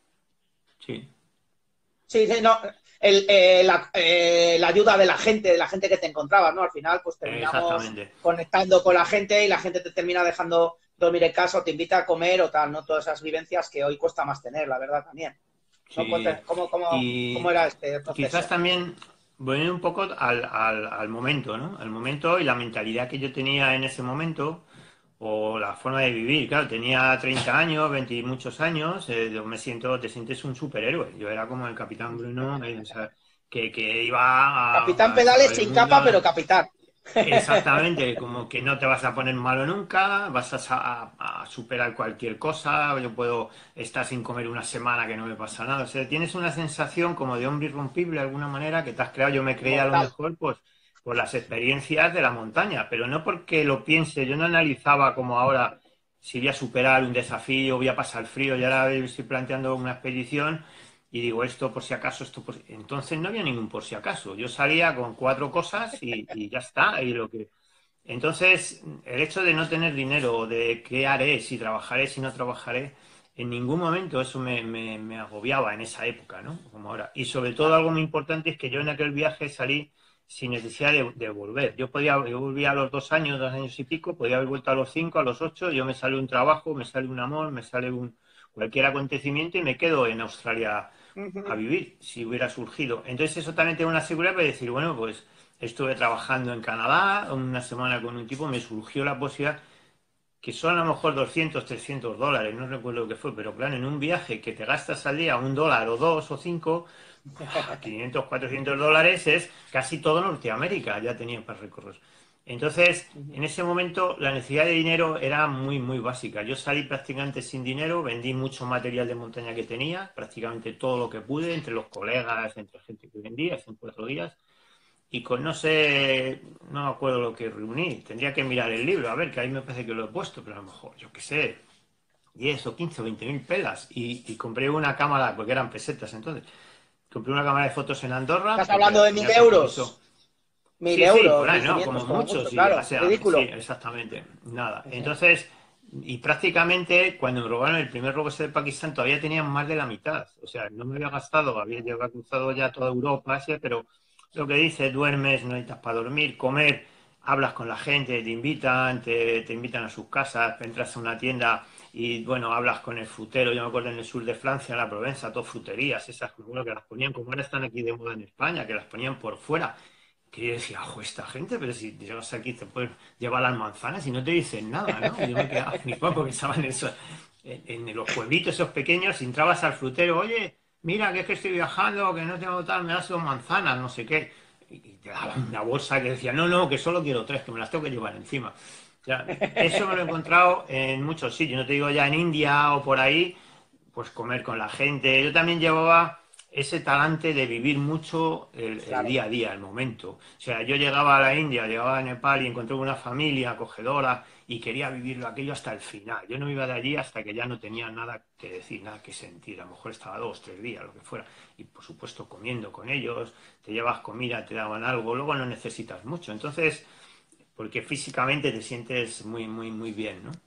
Speaker 2: Sí,
Speaker 1: sí, sí, no, el, eh, la, eh, la ayuda de la gente, de la gente que te encontrabas, ¿no? Al final, pues terminamos
Speaker 2: exactamente.
Speaker 1: conectando con la gente y la gente te termina dejando dormir en casa o te invita a comer o tal, ¿no? Todas esas vivencias que hoy cuesta más tener, la verdad, también. ¿No?
Speaker 2: Sí.
Speaker 1: Cuenta- ¿Cómo, cómo, cómo
Speaker 2: Y
Speaker 1: era este
Speaker 2: quizás
Speaker 1: proceso?
Speaker 2: también voy un poco al, al, al momento, ¿no? Al momento y la mentalidad que yo tenía en ese momento, o la forma de vivir. Claro, tenía treinta años, veinte y muchos años, eh, yo me siento, te sientes un superhéroe. Yo era como el Capitán Bruno, eh, o sea, que, que iba
Speaker 1: Capitán
Speaker 2: a, a
Speaker 1: Pedales
Speaker 2: salvar el
Speaker 1: sin
Speaker 2: mundo.
Speaker 1: capa, pero capitán.
Speaker 2: Exactamente, como que no te vas a poner malo nunca, vas a, sa- a- a superar cualquier cosa, yo puedo estar sin comer una semana que no me pasa nada. O sea, tienes una sensación como de hombre irrompible de alguna manera que te has creado. Yo me creía a lo
Speaker 1: Inmortal.
Speaker 2: mejor pues por las experiencias de la montaña, pero no porque lo piense, yo no analizaba como ahora si voy a superar un desafío, voy a pasar frío, y ahora estoy planteando una expedición y digo esto por si acaso, esto por si... Entonces no había ningún por si acaso. Yo salía con cuatro cosas y, y ya está. Y lo que... Entonces, el hecho de no tener dinero, de qué haré, si trabajaré, si no trabajaré, en ningún momento eso me, me, me agobiaba en esa época, ¿no? Como ahora. Y sobre todo
Speaker 1: Claro.
Speaker 2: algo muy importante es que yo en aquel viaje salí sin necesidad de, de volver. Yo podía, yo volví a los dos años, dos años y pico, podía haber vuelto a los cinco, a los ocho, yo me sale un trabajo, me sale un amor, me sale un cualquier acontecimiento y me quedo en Australia a vivir, si hubiera surgido. Entonces eso también tengo una seguridad para decir, bueno, pues estuve trabajando en Canadá una semana con un tipo, me surgió la posibilidad, que son a lo mejor doscientos trescientos dólares, no recuerdo lo que fue, pero claro, en un viaje que te gastas al día un dólar o dos o cinco, quinientos cuatrocientos dólares es casi todo Norteamérica, ya tenía para recorrer. Entonces, en ese momento la necesidad de dinero era muy, muy básica. Yo salí prácticamente sin dinero, vendí mucho material de montaña que tenía, prácticamente todo lo que pude, entre los colegas, entre gente que vendía, en cuatro días, y con no sé, no me acuerdo lo que reuní, tendría que mirar el libro, a ver, que ahí me parece que lo he puesto, pero a lo mejor, yo qué sé, diez o quince o veinte mil pelas, y, y compré una cámara, porque eran pesetas entonces, compré una cámara de fotos en Andorra,
Speaker 1: Estás
Speaker 2: porque
Speaker 1: hablando
Speaker 2: al
Speaker 1: de mil
Speaker 2: final compromiso.
Speaker 1: euros. Mil
Speaker 2: Sí, sí, por
Speaker 1: euros,
Speaker 2: ahí,
Speaker 1: mil
Speaker 2: ¿no?
Speaker 1: quinientos
Speaker 2: Como
Speaker 1: como
Speaker 2: muchos,
Speaker 1: mucho,
Speaker 2: sí, o
Speaker 1: claro.
Speaker 2: sea, sí,
Speaker 1: Ridículo.
Speaker 2: exactamente, nada. Entonces, y prácticamente cuando me robaron el primer robo ese de Pakistán todavía tenían más de la mitad. O sea, no me había gastado, había llegado cruzado ya toda Europa, Asia, pero lo que dice, duermes, no necesitas para dormir, comer, hablas con la gente, te invitan, te, te invitan a sus casas, entras a una tienda y bueno, hablas con el frutero. Yo me acuerdo en el sur de Francia, en la Provenza, todo fruterías, esas bueno, que las ponían como ahora están aquí de moda en España, que las ponían por fuera. Que yo decía, ojo, esta gente, pero si llegas aquí te puedes llevar las manzanas y no te dicen nada, ¿no? Y yo me quedaba flipado porque estaban en, eso, en, en los pueblitos esos pequeños, y entrabas al frutero, oye, mira, que es que estoy viajando, que no tengo tal, me das dos manzanas, no sé qué. Y te daban una bolsa que decía, no, no, que solo quiero tres, que me las tengo que llevar encima. O sea, eso me lo he encontrado en muchos sitios, no te digo ya en India o por ahí, pues comer con la gente. Yo también llevaba ese talante de vivir mucho el, el
Speaker 1: Claro.
Speaker 2: día a día, el momento. O sea, yo llegaba a la India, llegaba a Nepal y encontré una familia acogedora y quería vivirlo aquello hasta el final. Yo no me iba de allí hasta que ya no tenía nada que decir, nada que sentir. A lo mejor estaba dos, tres días, lo que fuera. Y por supuesto comiendo con ellos, te llevas comida, te daban algo, luego no necesitas mucho. Entonces, porque físicamente te sientes muy, muy, muy bien, ¿no?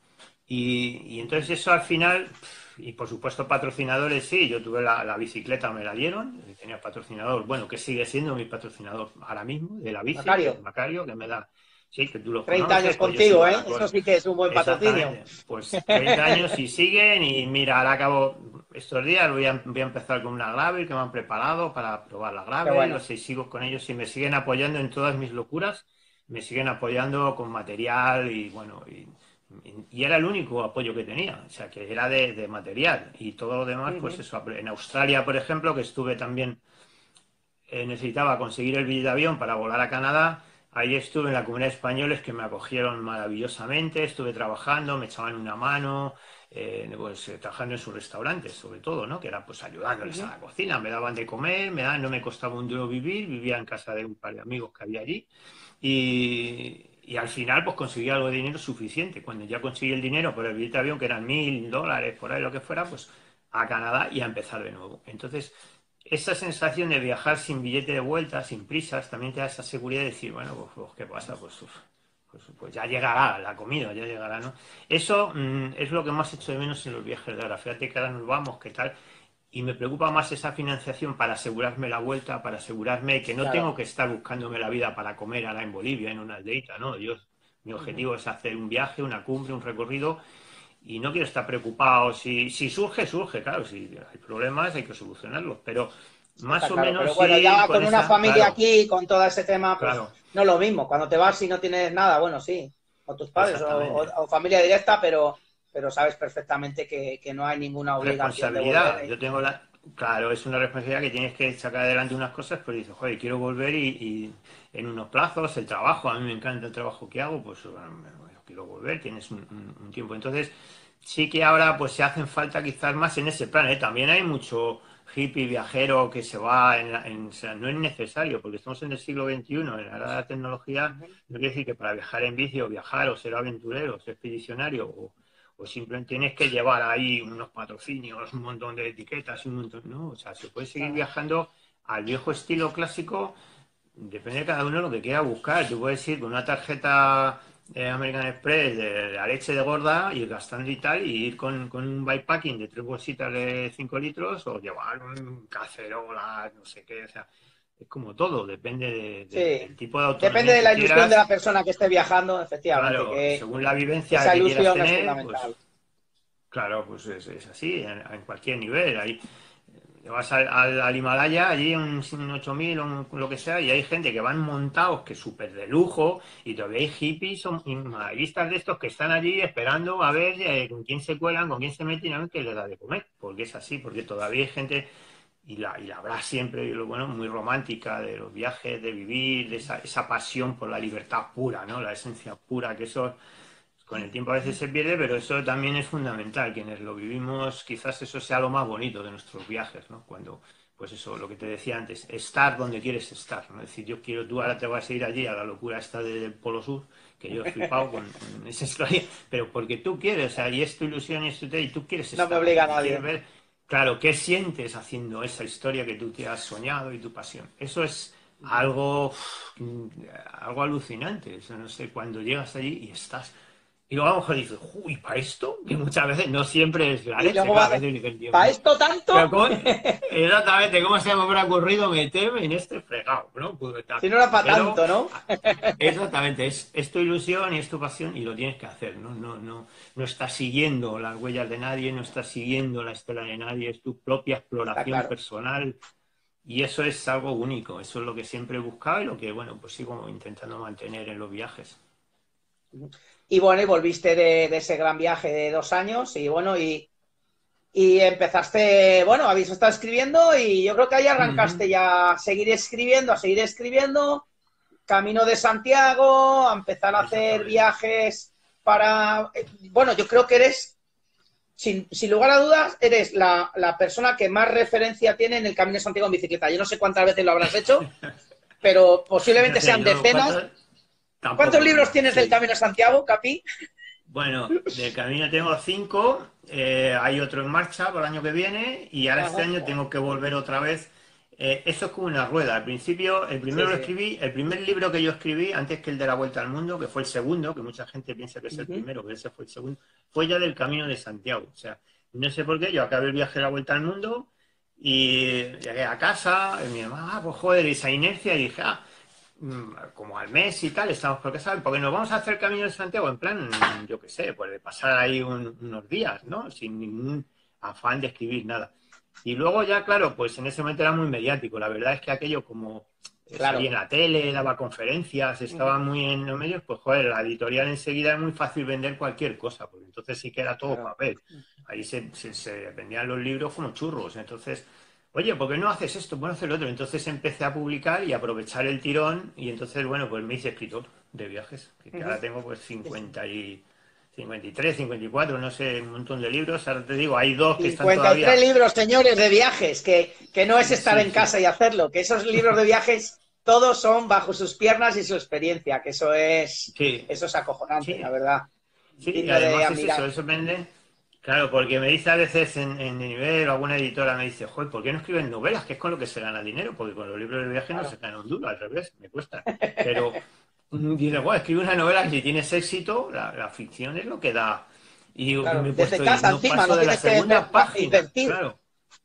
Speaker 2: Y, y entonces eso al final, y por supuesto patrocinadores, sí, yo tuve la, la bicicleta, me la dieron, tenía patrocinador, bueno, que sigue siendo mi patrocinador ahora mismo, de la bici, que es
Speaker 1: Macario,
Speaker 2: Macario, que me da, sí, que tú los
Speaker 1: treinta
Speaker 2: conoces,
Speaker 1: años
Speaker 2: pues yo
Speaker 1: contigo,
Speaker 2: sigo
Speaker 1: ¿eh?
Speaker 2: la
Speaker 1: Eso
Speaker 2: cosa.
Speaker 1: sí que es un buen patrocinio.
Speaker 2: Exactamente, pues treinta años y siguen, y mira, ahora acabo estos días, voy a, voy a empezar con una gravel que me han preparado para probar la
Speaker 1: Qué
Speaker 2: gravel, o
Speaker 1: bueno.
Speaker 2: sea, y sigo con ellos y me siguen apoyando en todas mis locuras, me siguen apoyando con material y bueno, y, y era el único apoyo que tenía, o sea, que era de, de material y todo lo demás, pues
Speaker 1: Ujú.
Speaker 2: eso. En Australia, por ejemplo, que estuve también, eh, necesitaba conseguir el billete de avión para volar a Canadá. Ahí estuve en la comunidad de españoles que me acogieron maravillosamente, estuve trabajando, me echaban una mano, eh, pues, eh, trabajando en sus restaurantes, sobre todo, ¿no? Que era pues ayudándoles a
Speaker 1: Ujú.
Speaker 2: la cocina, me daban de comer, me daban, no me costaba un duro vivir, vivía en casa de un par de amigos que había allí. Y, y al final pues conseguí algo de dinero suficiente. Cuando ya conseguí el dinero por el billete de avión, que eran mil dólares, por ahí lo que fuera, pues a Canadá y a empezar de nuevo. Entonces, esa sensación de viajar sin billete de vuelta, sin prisas, también te da esa seguridad de decir, bueno, pues, pues ¿qué pasa? Pues, uf, pues, pues ya llegará la comida, ya llegará, ¿no? Eso mmm, es lo que más echo de menos en los viajes de ahora. Fíjate que ahora nos vamos, ¿qué tal? Y me preocupa más esa financiación para asegurarme la vuelta, para asegurarme que no
Speaker 1: Claro.
Speaker 2: tengo que estar buscándome la vida para comer ahora en Bolivia, en una aldeita, ¿no? Yo, mi objetivo uh-huh. es hacer un viaje, una cumbre, un recorrido, y no quiero estar preocupado. Si, si surge, surge, claro, si hay problemas hay que solucionarlos, pero más
Speaker 1: Está
Speaker 2: o
Speaker 1: claro,
Speaker 2: menos
Speaker 1: pero bueno,
Speaker 2: sí,
Speaker 1: ya
Speaker 2: con
Speaker 1: con una
Speaker 2: esa,
Speaker 1: familia
Speaker 2: claro,
Speaker 1: aquí, con todo ese tema, pues
Speaker 2: claro,
Speaker 1: no es lo mismo. Cuando te vas y no tienes nada, bueno, sí, o tus padres o, o, o familia directa, pero, pero sabes perfectamente que, que no hay ninguna obligación de volver.
Speaker 2: Responsabilidad.
Speaker 1: ¿eh?
Speaker 2: Yo tengo la... Claro, es una responsabilidad que tienes que sacar adelante unas cosas, pero dices, joder, quiero volver y, y en unos plazos, el trabajo, a mí me encanta el trabajo que hago, pues bueno, quiero volver, tienes un, un, un tiempo. Entonces, sí que ahora pues se hacen falta quizás más en ese plan, ¿eh? También hay mucho hippie viajero que se va, en, en, o sea, no es necesario, porque estamos en el siglo veintiuno, en la era de la tecnología, no quiere decir que para viajar en bici o viajar o ser aventurero o ser expedicionario o o simplemente tienes que llevar ahí unos patrocinios, un montón de etiquetas, un montón, ¿no? O sea, se puede seguir viajando al viejo estilo clásico, depende de cada uno lo que quiera buscar. Tú puedes ir con una tarjeta eh, American Express de, de la leche de gorda y gastando y tal, y ir con, con un bikepacking de tres bolsitas de cinco litros o llevar un cacerola, no sé qué, o sea, es como todo, depende de, de,
Speaker 1: sí.
Speaker 2: del tipo de autonomía.
Speaker 1: Depende de la
Speaker 2: que
Speaker 1: ilusión
Speaker 2: quieras.
Speaker 1: de la persona que esté viajando, efectivamente.
Speaker 2: Claro,
Speaker 1: que
Speaker 2: según la vivencia
Speaker 1: esa
Speaker 2: que
Speaker 1: ilusión
Speaker 2: quieras tener,
Speaker 1: es fundamental.
Speaker 2: pues, claro, pues es, es así, en, en cualquier nivel. Ahí, vas al, al, al Himalaya, allí un, un ocho mil o un, lo que sea, y hay gente que van montados, que súper de lujo, y todavía hay hippies o himalayistas de estos que están allí esperando a ver eh, con quién se cuelan, con quién se meten, a ver qué les da de comer. Porque es así, porque todavía hay gente, y la, y la habrá siempre, y lo bueno, muy romántica de los viajes, de vivir, de esa, esa pasión por la libertad pura, ¿no? La esencia pura, que eso con el tiempo a veces se pierde, pero eso también es fundamental. Quienes lo vivimos, quizás eso sea lo más bonito de nuestros viajes, ¿no? Cuando, pues eso, lo que te decía antes, estar donde quieres estar, ¿no? Es decir, yo quiero, tú ahora te vas a ir allí a la locura esta del Polo Sur, que yo he flipado con, con esa historia, pero porque tú quieres, o sea, y es tu ilusión y es tu y tú quieres estar.
Speaker 1: No me obliga a nadie.
Speaker 2: Ver, claro, ¿qué sientes haciendo esa historia que tú te has soñado y tu pasión? Eso es algo, algo alucinante. O sea, no sé, cuando llegas allí y estás... Y luego a lo mejor dices, uy, ¿para esto? Que muchas veces no siempre es la leche,
Speaker 1: claro,
Speaker 2: a veces
Speaker 1: ¿para esto tanto?
Speaker 2: Pero ¿cómo, exactamente, ¿cómo se me habrá ocurrido meterme en este fregado? ¿No? Pues,
Speaker 1: si no era para
Speaker 2: pero,
Speaker 1: tanto, ¿no?
Speaker 2: Exactamente, es, es tu ilusión y es tu pasión y lo tienes que hacer, ¿no? No, no, no estás siguiendo las huellas de nadie, no estás siguiendo la estela de nadie, es tu propia exploración claro. personal y eso es algo único, eso es lo que siempre he buscado y lo que, bueno, pues sigo intentando mantener en los viajes.
Speaker 1: Y bueno, y volviste de, de ese gran viaje de dos años y bueno, y, y empezaste, bueno, habéis estado escribiendo y yo creo que ahí arrancaste uh-huh. ya a seguir escribiendo, a seguir escribiendo, Camino de Santiago, a empezar a hacer viajes para... Bueno, yo creo que eres, sin, sin lugar a dudas, eres la, la persona que más referencia tiene en el Camino de Santiago en bicicleta. Yo no sé cuántas veces lo habrás hecho, pero posiblemente sean no, decenas. ¿Cuántas? Tampoco, ¿Cuántos libros tienes sí. del Camino de Santiago, Capi?
Speaker 2: Bueno, del Camino tengo cinco, eh, hay otro en marcha para el año que viene y ahora Ajá. este año tengo que volver otra vez. Eh, esto es como una rueda. Al principio, el primero sí, lo escribí, sí. el primer libro que yo escribí, antes que el de la Vuelta al Mundo, que fue el segundo, que mucha gente piensa que es el uh-huh. primero, pero ese fue el segundo, fue ya del Camino de Santiago. O sea, no sé por qué, yo acabé el viaje de la Vuelta al Mundo y llegué a casa, y mi mamá, ah, pues joder, esa inercia, y dije, ah, como al mes y tal, estamos porque saben, porque nos vamos a hacer el Camino de Santiago en plan, yo qué sé, pues de pasar ahí un, unos días, ¿no? Sin ningún afán de escribir nada. Y luego ya, claro, pues en ese momento era muy mediático. La verdad es que aquello como claro. salía en la tele, daba conferencias, estaba muy en los medios, pues joder, la editorial enseguida es muy fácil vender cualquier cosa, porque entonces sí que era todo claro. papel. Ahí se, se, se vendían los libros como churros, entonces... Oye, ¿por qué no haces esto? ¿Por qué no haces lo otro? Entonces empecé a publicar y a aprovechar el tirón y entonces, bueno, pues me hice escritor de viajes, que uh-huh. ahora tengo pues cincuenta y, cincuenta y tres, cincuenta y cuatro, no sé, un montón de libros. Ahora te digo, hay dos que están todavía...
Speaker 1: cincuenta y tres libros, señores, de viajes, que, que no es estar sí, en sí. casa y hacerlo, que esos libros de viajes todos son bajo sus piernas y su experiencia, que eso es,
Speaker 2: Sí.
Speaker 1: eso es acojonante,
Speaker 2: Sí.
Speaker 1: la verdad.
Speaker 2: Sí, y
Speaker 1: Digno de
Speaker 2: además es
Speaker 1: admirar.
Speaker 2: eso, eso vende. Claro, porque me dice a veces en, en nivel o alguna editora me dice, joder, ¿por qué no escriben novelas? Que es con lo que se gana dinero, porque con los libros de viaje no
Speaker 1: Claro.
Speaker 2: se gana un duro, al revés, me cuesta. Pero mm, dice, bueno, escribe una novela, si tienes éxito, la, la ficción es lo que da. Y yo
Speaker 1: Claro,
Speaker 2: me he
Speaker 1: desde
Speaker 2: puesto y
Speaker 1: casa
Speaker 2: no
Speaker 1: encima,
Speaker 2: paso
Speaker 1: no
Speaker 2: de la
Speaker 1: tienes que
Speaker 2: segunda página,
Speaker 1: invertir.
Speaker 2: claro.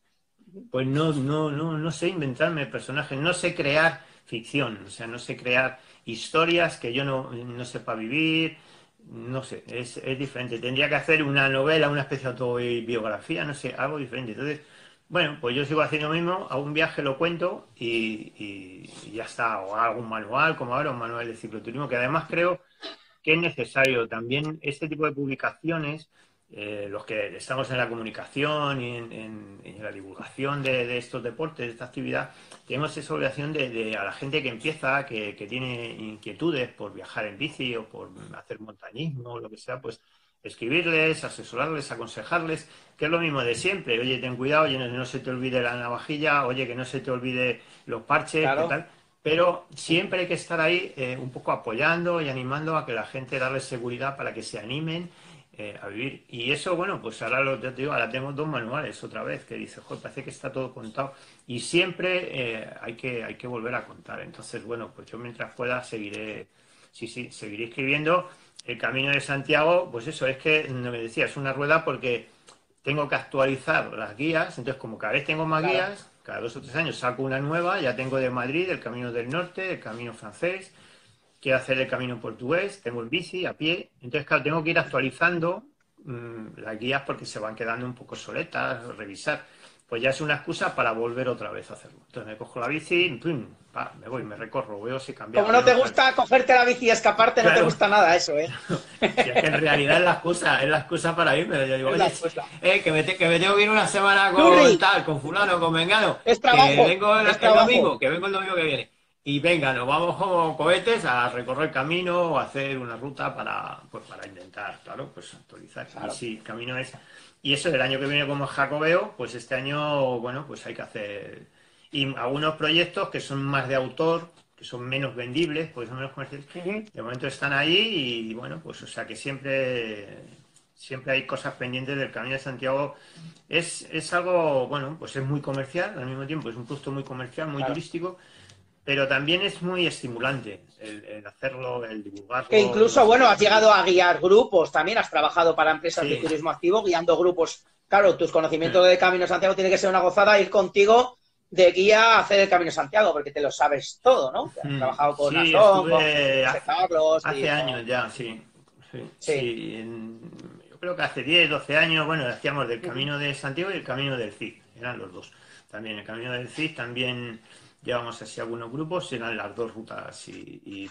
Speaker 2: Pues no, no, no, no sé inventarme personajes, no sé crear ficción, o sea, no sé crear historias que yo no, no sepa vivir, no sé, es, es diferente. Tendría que hacer una novela, una especie de autobiografía, no sé, algo diferente. Entonces, bueno, pues yo sigo haciendo lo mismo, a un viaje lo cuento y, y- y ya está, o hago un manual, como ahora, un manual de cicloturismo, que además creo que es necesario también este tipo de publicaciones, eh, los que estamos en la comunicación y en, en- en la divulgación de, de estos deportes, de esta actividad, tenemos esa obligación de, de a la gente que empieza, que, que tiene inquietudes por viajar en bici o por hacer montañismo o lo que sea, pues escribirles, asesorarles, aconsejarles, que es lo mismo de siempre. Oye, ten cuidado, oye, no, no se te olvide la navajilla, oye, que no se te olvide los parches, que
Speaker 1: Claro.
Speaker 2: tal. Pero siempre hay que estar ahí eh, un poco apoyando y animando a que la gente darles seguridad para que se animen eh, a vivir. Y eso, bueno, pues ahora lo yo te digo, ahora tengo dos manuales otra vez que dice, joder, parece que está todo contado. Y siempre eh, hay que, hay que volver a contar. Entonces, bueno, pues yo mientras pueda seguiré, sí, sí, seguiré escribiendo. El Camino de Santiago, pues eso, es que, no me decía, es una rueda porque tengo que actualizar las guías, entonces como cada vez tengo más
Speaker 1: Claro.
Speaker 2: guías, cada dos o tres años saco una nueva, ya tengo de Madrid, el Camino del Norte, el Camino francés, quiero hacer el Camino portugués, tengo el bici, a pie, entonces claro, tengo que ir actualizando mmm, las guías porque se van quedando un poco soletas, revisar. Pues ya es una excusa para volver otra vez a hacerlo. Entonces me cojo la bici, pum, pa, me voy, me recorro, veo si he cambiado.
Speaker 1: Como no te
Speaker 2: Tal.
Speaker 1: gusta cogerte la bici y escaparte, no te
Speaker 2: Claro.
Speaker 1: gusta nada eso, ¿eh?
Speaker 2: Si es que en realidad es la excusa, es la excusa para irme. Yo digo,
Speaker 1: Es la
Speaker 2: oye,
Speaker 1: excusa.
Speaker 2: eh, que, me te- que me tengo que ir una semana con
Speaker 1: Churri,
Speaker 2: tal, con fulano, con vengano,
Speaker 1: es
Speaker 2: que
Speaker 1: trabajo,
Speaker 2: vengo el,
Speaker 1: es
Speaker 2: el domingo,
Speaker 1: trabajo.
Speaker 2: que vengo el domingo que viene. Y venga, nos vamos como cohetes a recorrer camino o a hacer una ruta para, pues, para intentar, claro, pues actualizar. Y
Speaker 1: Claro.
Speaker 2: sí, el camino es... Y eso, el año que viene como jacobeo, pues este año, bueno, pues hay que hacer... Y algunos proyectos que son más de autor, que son menos vendibles, porque son menos comerciales,
Speaker 1: Ujú.
Speaker 2: de momento están ahí y bueno, pues o sea que siempre, siempre hay cosas pendientes del Camino de Santiago. Es, es algo, bueno, pues es muy comercial, al mismo tiempo es un producto muy comercial, muy
Speaker 1: Claro.
Speaker 2: turístico, pero también es muy estimulante el, el hacerlo, el
Speaker 1: Que
Speaker 2: divulgarlo,
Speaker 1: incluso,
Speaker 2: no sé.
Speaker 1: bueno, has llegado a guiar grupos, también has trabajado para empresas de
Speaker 2: Sí,
Speaker 1: turismo activo, guiando grupos. Claro, tus conocimientos
Speaker 2: eh,
Speaker 1: de Camino Santiago tiene que ser una gozada ir contigo de guía a hacer el Camino Santiago, porque te lo sabes todo, ¿no? Has
Speaker 2: mm,
Speaker 1: trabajado con
Speaker 2: sí,
Speaker 1: Asón, con
Speaker 2: estuve
Speaker 1: José
Speaker 2: hace,
Speaker 1: Carlos y
Speaker 2: hace años
Speaker 1: con...
Speaker 2: ya, sí, sí,
Speaker 1: Sí.
Speaker 2: sí, en- yo creo que hace diez doce años, bueno, hacíamos del
Speaker 1: Ujú.
Speaker 2: Camino de Santiago y el Camino del Cid, eran los dos. También el Camino del Cid también llevamos así algunos grupos, eran las dos rutas y, y,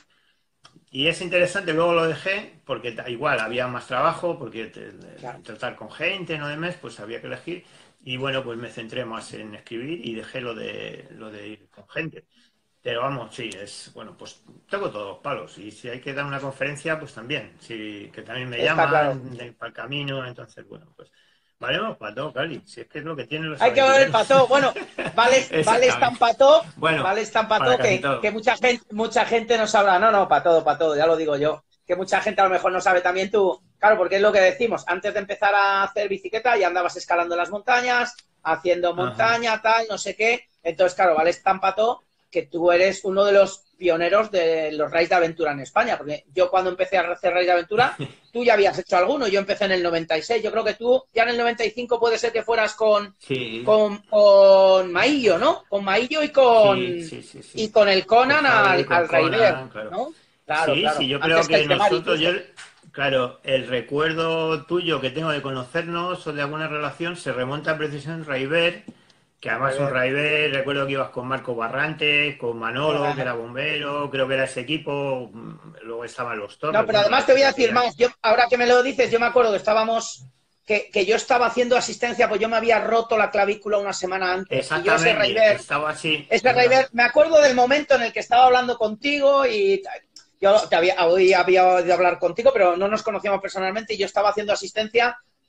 Speaker 2: y es interesante, luego lo dejé porque ta- igual había más trabajo, porque te-
Speaker 1: Claro.
Speaker 2: tratar con gente, no demás, pues había que elegir y bueno, pues me centré más en escribir y dejé lo de, lo de ir con gente. Pero vamos, sí, es, bueno, pues toco todos los palos. Y si hay que dar una conferencia, pues también. Sí, que también me
Speaker 1: Está claro.
Speaker 2: llaman de- para el camino, entonces, bueno, pues valemos para todo, Cali. Si es que es lo que tienen los
Speaker 1: Hay que volver el
Speaker 2: aventureros.
Speaker 1: pató. Bueno, vale, vale es tan
Speaker 2: Exactamente.
Speaker 1: pató,
Speaker 2: Bueno,
Speaker 1: vale es tan
Speaker 2: para
Speaker 1: pató
Speaker 2: casi
Speaker 1: que,
Speaker 2: todo.
Speaker 1: que mucha gente, mucha gente no sabrá. No, no, para todo, para todo, ya lo digo yo. Que mucha gente a lo mejor no sabe también tú. Claro, porque es lo que decimos. Antes de empezar a hacer bicicleta ya andabas escalando las montañas, haciendo
Speaker 2: Ajá.
Speaker 1: montaña, tal, no sé qué. Entonces, claro, vale es tan pató que tú eres uno de los pioneros de los raids de aventura en España. Porque yo cuando empecé a hacer raids de aventura, tú ya habías hecho alguno. Yo empecé en el noventa y seis. Yo creo que tú ya en el noventa y cinco puede ser que fueras con
Speaker 2: Sí,
Speaker 1: con, con Maillo, ¿no? Con Maillo y con
Speaker 2: sí, sí, sí,
Speaker 1: y
Speaker 2: sí.
Speaker 1: con el
Speaker 2: Con
Speaker 1: Conan
Speaker 2: Javi,
Speaker 1: al,
Speaker 2: con
Speaker 1: al Raider,
Speaker 2: Conan, claro.
Speaker 1: ¿no? Claro,
Speaker 2: Sí, sí,
Speaker 1: claro.
Speaker 2: yo creo
Speaker 1: Antes que
Speaker 2: que
Speaker 1: el Temari,
Speaker 2: nosotros, yo,
Speaker 1: incluso.
Speaker 2: claro, el recuerdo tuyo que tengo de conocernos o de alguna relación se remonta precisamente a Raiver, que además un
Speaker 1: Raider.
Speaker 2: Raiver, recuerdo que ibas con Marco Barrantes, con Manolo, que era bombero, creo que era ese equipo, mm, luego estaban los Torres.
Speaker 1: No, pero
Speaker 2: bueno,
Speaker 1: además te voy a
Speaker 2: ya
Speaker 1: decir
Speaker 2: tenía-
Speaker 1: más. Yo, ahora que me lo dices, yo me acuerdo que estábamos, que, que yo estaba haciendo asistencia, pues yo me había roto la clavícula una semana antes. Y yo ese
Speaker 2: Exactamente,
Speaker 1: Raider,
Speaker 2: estaba así.
Speaker 1: ese
Speaker 2: Anda.
Speaker 1: Raider, me acuerdo del momento en el que estaba hablando contigo y yo te había, hoy había oído hablar contigo, pero no nos conocíamos personalmente y yo estaba haciendo asistencia.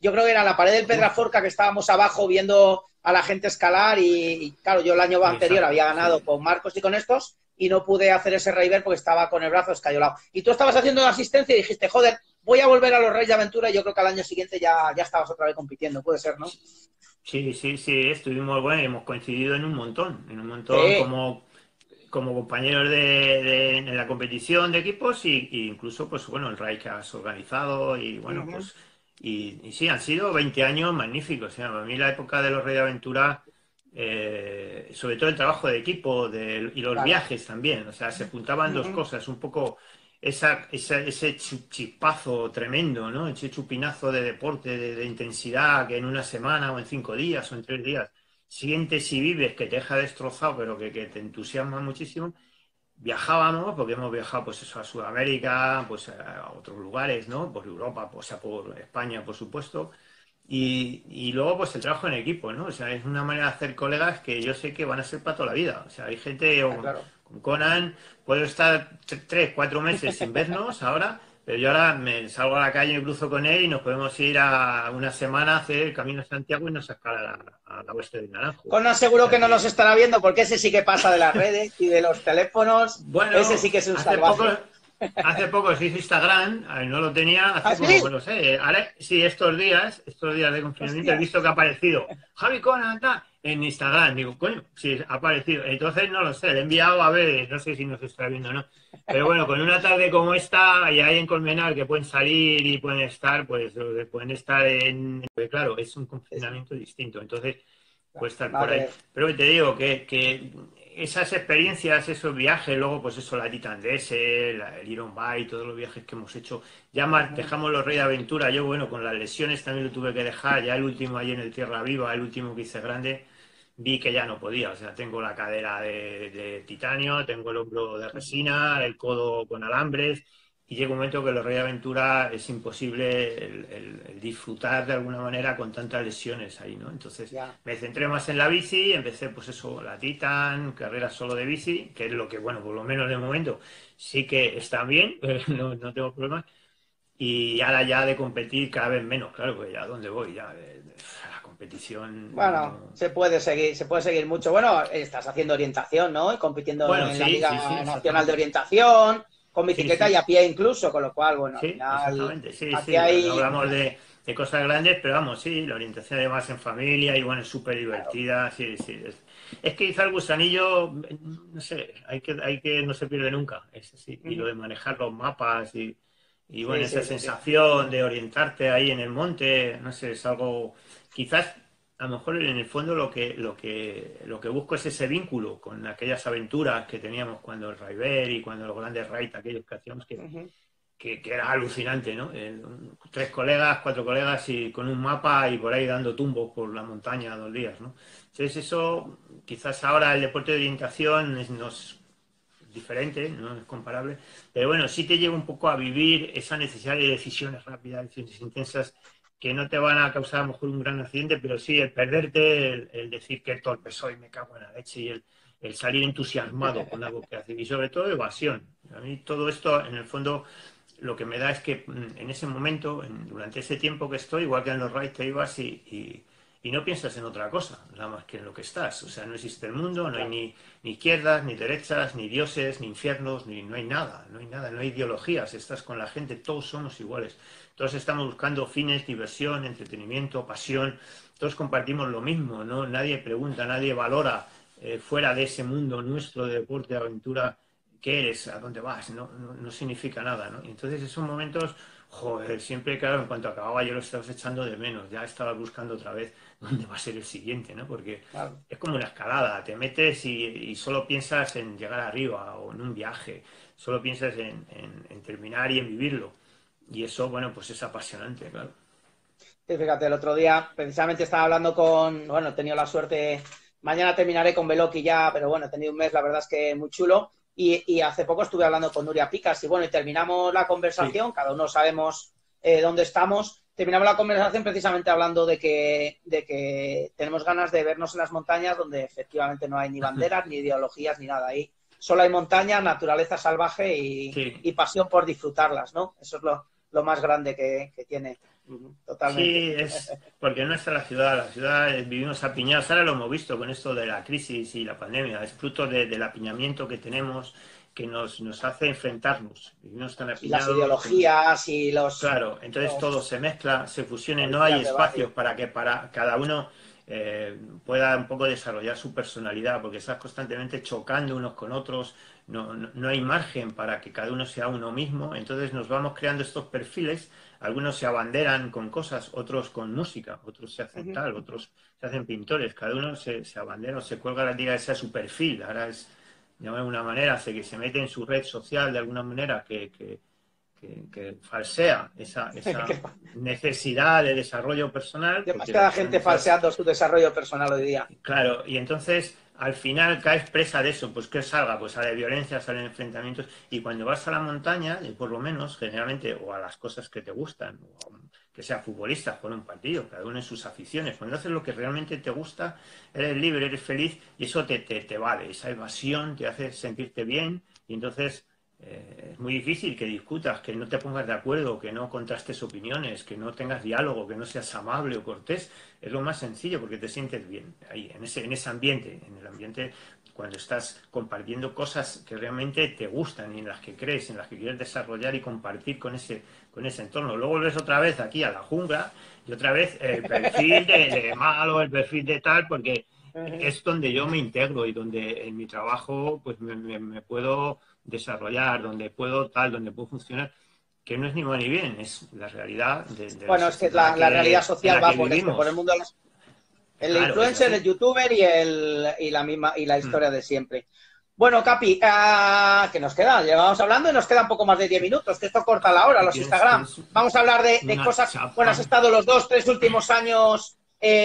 Speaker 1: yo creo que era la pared del Pedraforca, que estábamos abajo viendo a la gente escalar y, y claro, yo el año anterior
Speaker 2: Exacto,
Speaker 1: había ganado
Speaker 2: sí.
Speaker 1: con Marcos y con estos y no pude hacer ese Rayber porque estaba con el brazo escayolado. Y tú estabas haciendo asistencia y dijiste, joder, voy a volver a los Reyes de Aventura y yo creo que al año siguiente ya, ya estabas otra vez compitiendo, puede ser, ¿no?
Speaker 2: Sí, sí, sí, estuvimos, bueno, hemos coincidido en un montón, en un montón
Speaker 1: Sí.
Speaker 2: como, como compañeros de, de- en la competición de equipos y, y incluso, pues bueno, el RAI que has organizado y bueno,
Speaker 1: Uh-huh.
Speaker 2: pues, y, y sí, han sido veinte años magníficos. O sea, para mí la época de los Reyes de Aventura, eh, sobre todo el trabajo de equipo de- y los
Speaker 1: Claro.
Speaker 2: viajes también, o sea, se juntaban dos
Speaker 1: Uh-huh.
Speaker 2: cosas, un poco esa, esa- ese chu- chispazo tremendo, ¿no? Ese chupinazo de deporte, de, de intensidad, que en una semana o en cinco días o en tres días sientes y vives que te deja destrozado, pero que, que te entusiasma muchísimo. Viajábamos, porque hemos viajado pues eso a Sudamérica, pues a otros lugares, ¿no? Por Europa, pues, o sea, por España, por supuesto. Y, y luego, pues el trabajo en equipo, ¿no? O sea, es una manera de hacer colegas que yo sé que van a ser para toda la vida. O sea, hay gente,
Speaker 1: Ah,
Speaker 2: o
Speaker 1: claro.
Speaker 2: con Conan, puedo estar t- tres, cuatro meses sin vernos ahora, pero yo ahora me salgo a la calle, me cruzo con él y nos podemos ir a una semana a hacer el Camino de Santiago y nos sacar a la, a la Oeste del Naranjo. O
Speaker 1: Conan seguro
Speaker 2: sea
Speaker 1: que no nos
Speaker 2: que,
Speaker 1: estará viendo porque ese sí que pasa de las redes y de los teléfonos. Ese
Speaker 2: bueno,
Speaker 1: sí que es un
Speaker 2: hace poco,
Speaker 1: salvaje.
Speaker 2: hace poco se hizo Instagram, eh, no lo tenía
Speaker 1: ¿Ah,
Speaker 2: hace como,
Speaker 1: sí?
Speaker 2: bueno, no sé, ahora sí, estos días, estos días de confinamiento he visto
Speaker 1: Hostias.
Speaker 2: que ha aparecido Javi Conan tal, en Instagram. Digo, coño, sí, ha aparecido. Entonces no lo sé, le he enviado a ver, no sé si nos está viendo o no. Pero bueno, con una tarde como esta, y hay en Colmenar que pueden salir y pueden estar, pues eh, pueden estar en. Pues claro, es un
Speaker 1: Sí, sí.
Speaker 2: confinamiento distinto. Entonces puede estar
Speaker 1: Nada
Speaker 2: por
Speaker 1: que
Speaker 2: ahí.
Speaker 1: ver.
Speaker 2: Pero te digo que, que esas experiencias, esos viajes, luego pues eso, la Titan D S, la, el Iron Bay, todos los viajes que hemos hecho, ya más,
Speaker 1: Uh-huh.
Speaker 2: dejamos los Rey de Aventura, yo bueno, con las lesiones también lo tuve que dejar, ya el último allí en el Tierra Viva, el último que hice grande, vi que ya no podía, o sea, tengo la cadera de, de titanio, tengo el hombro de resina, el codo con alambres, y llega un momento que los Rey de Aventura es imposible el, el, el disfrutar de alguna manera con tantas lesiones ahí, ¿no? Entonces
Speaker 1: Ya.
Speaker 2: me centré más en la bici, empecé pues eso, la Titan, carreras solo de bici, que es lo que, bueno, por lo menos de momento sí que está bien, no, no tengo problemas, y ahora ya de competir cada vez menos, claro, pues ya dónde voy, ya de, de, la competición
Speaker 1: Bueno,
Speaker 2: no...
Speaker 1: se puede seguir, se puede seguir mucho. Bueno, estás haciendo orientación, ¿no? Y compitiendo
Speaker 2: Bueno,
Speaker 1: en la
Speaker 2: sí, sí, sí,
Speaker 1: Liga Nacional de
Speaker 2: exactamente.
Speaker 1: Orientación, con
Speaker 2: Sí,
Speaker 1: bicicleta y
Speaker 2: sí.
Speaker 1: a pie incluso, con lo cual, bueno, al
Speaker 2: Sí,
Speaker 1: final
Speaker 2: exactamente, sí,
Speaker 1: aquí
Speaker 2: sí, no
Speaker 1: hay,
Speaker 2: hablamos de, de cosas grandes, pero vamos, sí, la orientación además en familia y bueno, es súper
Speaker 1: claro.
Speaker 2: divertida, sí, sí. Es, es que quizá el gusanillo, no sé, hay que, hay que, no se pierde nunca, es así. Y lo
Speaker 1: Ujú.
Speaker 2: de manejar los mapas y, y
Speaker 1: Sí,
Speaker 2: bueno, esa
Speaker 1: sí, sí, sí.
Speaker 2: sensación de orientarte ahí en el monte, no sé, es algo, quizás a lo mejor en el fondo lo que, lo que, lo que busco es ese vínculo con aquellas aventuras que teníamos cuando el Raider y cuando los grandes raids, aquellos que hacíamos que
Speaker 1: Ujú.
Speaker 2: que, que era alucinante, ¿no? Eh, tres colegas, cuatro colegas y con un mapa y por ahí dando tumbos por la montaña dos días, ¿no? Entonces eso, quizás ahora el deporte de orientación es, no es diferente, no es comparable, pero bueno, sí te lleva un poco a vivir esa necesidad de decisiones rápidas, decisiones intensas, que no te van a causar a lo mejor un gran accidente, pero sí el perderte, el, el decir que torpe soy, me cago en la leche y el, el salir entusiasmado con algo que hace y sobre todo evasión. A mí todo esto, en el fondo, lo que me da es que en ese momento, en, durante ese tiempo que estoy, igual que en los raids, te ibas y, y, y, no piensas en otra cosa, nada más que en lo que estás. O sea, no existe el mundo, no hay
Speaker 1: Claro.
Speaker 2: ni, ni izquierdas, ni derechas, ni dioses, ni infiernos, ni, no hay nada, no hay nada, no hay ideologías, estás con la gente, todos somos iguales. Todos estamos buscando fines, diversión, entretenimiento, pasión, todos compartimos lo mismo, ¿no? Nadie pregunta, nadie valora eh, fuera de ese mundo nuestro de deporte, de aventura, qué eres, a dónde vas, no, no, no significa nada, ¿no? Y entonces esos momentos, joder, siempre, claro, en cuanto acababa yo lo estabas echando de menos, ya estaba buscando otra vez dónde va a ser el siguiente, ¿no? Porque
Speaker 1: Claro.
Speaker 2: es como una escalada, te metes y, y solo piensas en llegar arriba o en un viaje, solo piensas en, en, en terminar y en vivirlo. Y eso, bueno, pues es apasionante, claro.
Speaker 1: Sí, fíjate, el otro día precisamente estaba hablando con, bueno, he tenido la suerte, mañana terminaré con Veloki ya, pero bueno, he tenido un mes, la verdad es que muy chulo, y, y hace poco estuve hablando con Nuria Picas y bueno, y terminamos la
Speaker 2: Sí,
Speaker 1: conversación, cada uno sabemos eh, dónde estamos, terminamos la conversación precisamente hablando de que, de que tenemos ganas de vernos en las montañas donde efectivamente no hay ni banderas, ni ideologías, ni nada ahí, solo hay montaña, naturaleza salvaje y,
Speaker 2: sí.
Speaker 1: y pasión por disfrutarlas, ¿no? Eso es lo, lo más grande que, que tiene. Totalmente.
Speaker 2: Sí, es porque no está la ciudad, la ciudad eh, vivimos apiñados, ahora lo hemos visto con esto de la crisis y la pandemia, es fruto de- del apiñamiento que tenemos que nos, nos hace enfrentarnos, vivimos tan
Speaker 1: Y las
Speaker 2: apiñados que nos-
Speaker 1: ideologías y los,
Speaker 2: claro, entonces todo
Speaker 1: los
Speaker 2: se mezcla, se fusiona, no hay
Speaker 1: policías de barrio.
Speaker 2: espacios para que para cada uno eh, pueda un poco desarrollar su personalidad, porque estás constantemente chocando unos con otros, no, no, no hay margen para que cada uno sea uno mismo, entonces nos vamos creando estos perfiles, algunos se abanderan con cosas, otros con música, otros se hacen
Speaker 1: Ujú.
Speaker 2: tal, otros se hacen pintores, cada uno se, se abandera o se cuelga la diga ese a su perfil, ahora es, de alguna manera, se, que se mete en su red social de alguna manera que, que que, que falsea esa, esa necesidad de desarrollo personal, porque
Speaker 1: Demasiada
Speaker 2: las- son
Speaker 1: gente
Speaker 2: esas,
Speaker 1: falseando su desarrollo personal hoy día.
Speaker 2: claro, y entonces al final caes presa de eso, pues que salga, pues sale violencia, salen enfrentamientos, y cuando vas a la montaña, y por lo menos, generalmente, o a las cosas que te gustan, o que sea futbolista, jugar un partido, cada uno en sus aficiones, cuando haces lo que realmente te gusta, eres libre, eres feliz, y eso te, te, te vale, esa evasión te hace sentirte bien, y entonces eh, es muy difícil que discutas, que no te pongas de acuerdo, que no contrastes opiniones, que no tengas diálogo, que no seas amable o cortés. Es lo más sencillo porque te sientes bien ahí, en ese, en ese ambiente, en el ambiente cuando estás compartiendo cosas que realmente te gustan y en las que crees, en las que quieres desarrollar y compartir con ese, con ese entorno. Luego vuelves otra vez aquí a la jungla y otra vez el perfil de, de malo, el perfil de tal, porque
Speaker 1: Ujú.
Speaker 2: es donde yo me integro y donde en mi trabajo pues me, me, me puedo desarrollar, donde puedo tal, donde puedo funcionar, que no es ni mal ni bien, es la realidad de, de la
Speaker 1: Bueno, es que
Speaker 2: sociedad en la
Speaker 1: la, la realidad
Speaker 2: que, en
Speaker 1: social
Speaker 2: la
Speaker 1: va
Speaker 2: que
Speaker 1: por este, por el
Speaker 2: vivimos.
Speaker 1: mundo de los- el
Speaker 2: Claro, es
Speaker 1: influencer, el
Speaker 2: así.
Speaker 1: youtuber y, el, y la misma y la
Speaker 2: Mm.
Speaker 1: historia de siempre. Bueno, Capi, ah, ¿qué nos queda? Llevamos hablando y nos queda un poco más de diez minutos, que esto corta la hora,
Speaker 2: Tú
Speaker 1: los
Speaker 2: tienes,
Speaker 1: Instagram.
Speaker 2: tienes
Speaker 1: Vamos a hablar de, de
Speaker 2: una
Speaker 1: cosas. Bueno, has
Speaker 2: chapa.
Speaker 1: estado los dos, tres últimos años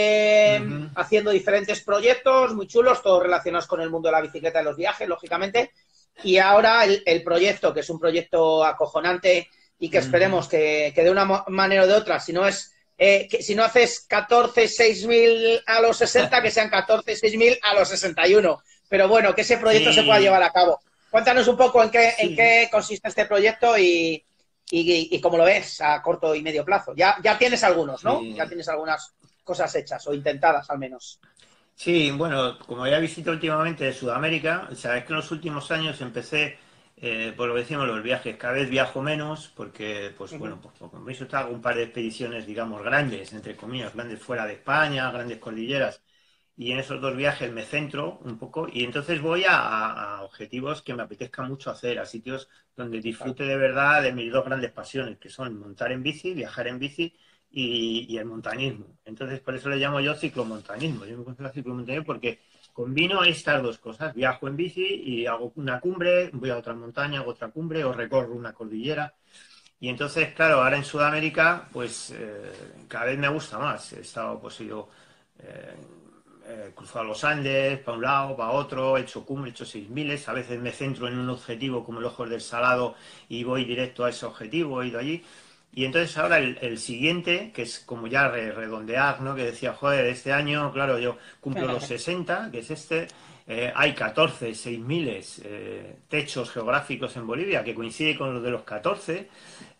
Speaker 1: eh,
Speaker 2: Ujú.
Speaker 1: haciendo diferentes proyectos muy chulos, todos relacionados con el mundo de la bicicleta y los viajes, lógicamente. Y ahora el, el proyecto, que es un proyecto acojonante y que
Speaker 2: Ujú.
Speaker 1: esperemos que, que de una mo- manera o de otra, si no es eh, que si no haces catorce seis mil a los sesenta, que sean catorce seis mil a los sesenta y uno. Pero bueno, que ese proyecto se pueda llevar
Speaker 2: Sí,
Speaker 1: a cabo. Cuéntanos un poco en qué, en
Speaker 2: sí.
Speaker 1: qué consiste este proyecto y, y, y cómo lo ves a corto y medio plazo. Ya, ya tienes algunos, ¿no? Ya
Speaker 2: Sí.
Speaker 1: tienes algunas cosas hechas o intentadas al menos.
Speaker 2: Sí, bueno, como ya visito últimamente de Sudamérica, sabes que en los últimos años empecé, eh, por lo que decimos, los viajes. Cada vez viajo menos porque, pues
Speaker 1: Uh -huh.
Speaker 2: bueno, pues, como veis, hago un par de expediciones, digamos, grandes, entre comillas, grandes fuera de España, grandes cordilleras. Y en esos dos viajes me centro un poco y entonces voy a, a- a objetivos que me apetezca mucho hacer, a sitios donde
Speaker 1: Claro.
Speaker 2: disfrute de verdad de mis dos grandes pasiones, que son montar en bici, viajar en bici y, y el montañismo. Entonces, por eso le llamo yo ciclomontañismo. Yo me considero ciclomontañismo porque combino estas dos cosas. Viajo en bici y hago una cumbre, voy a otra montaña, hago otra cumbre o recorro una cordillera. Y entonces, claro, ahora en Sudamérica, pues eh, cada vez me gusta más. He estado, pues yo, eh, eh, cruzado los Andes, para un lado, para otro, he hecho cumbre, he hecho seis miles. A veces me centro en un objetivo como el Ojos del Salado y voy directo a ese objetivo, he ido allí. Y entonces ahora el, el siguiente, que es como ya re- redondear, ¿no? Que decía, joder, este año, claro, yo cumplo los sesenta, que es este, eh, hay catorce, seis miles eh, techos geográficos en Bolivia, que coincide con los de los catorce,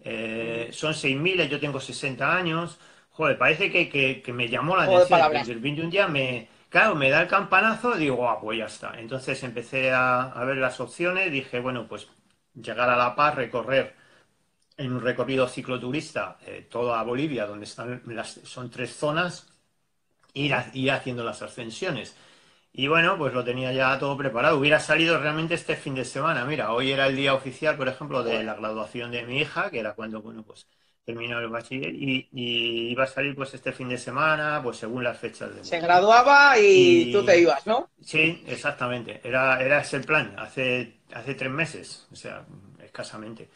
Speaker 2: eh, son seis miles, yo tengo sesenta años, joder, parece que, que, que me llamó la
Speaker 1: Juego de
Speaker 2: atención, entonces
Speaker 1: palabras.
Speaker 2: de repente un día me, claro, me da el campanazo, digo, ah, pues ya está. Entonces empecé a, a ver las opciones, dije, bueno, pues llegar a La Paz, recorrer en un recorrido cicloturista eh, toda Bolivia, donde están las, son tres zonas,
Speaker 1: Uh
Speaker 2: ir,
Speaker 1: -huh.
Speaker 2: a, ir haciendo las ascensiones. Y bueno, pues lo tenía ya todo preparado. Hubiera salido realmente este fin de semana. Mira, hoy era el día oficial, por ejemplo, de
Speaker 1: Joder.
Speaker 2: la graduación de mi hija, que era cuando, bueno, pues terminó el bachiller, y, y iba a salir pues este fin de semana, pues según las fechas de
Speaker 1: Se
Speaker 2: vuelo, ¿no?
Speaker 1: graduaba y tú te
Speaker 2: Y
Speaker 1: ibas, ¿no?
Speaker 2: sí, exactamente. Era, era ese el plan, hace, hace tres meses, o sea, escasamente.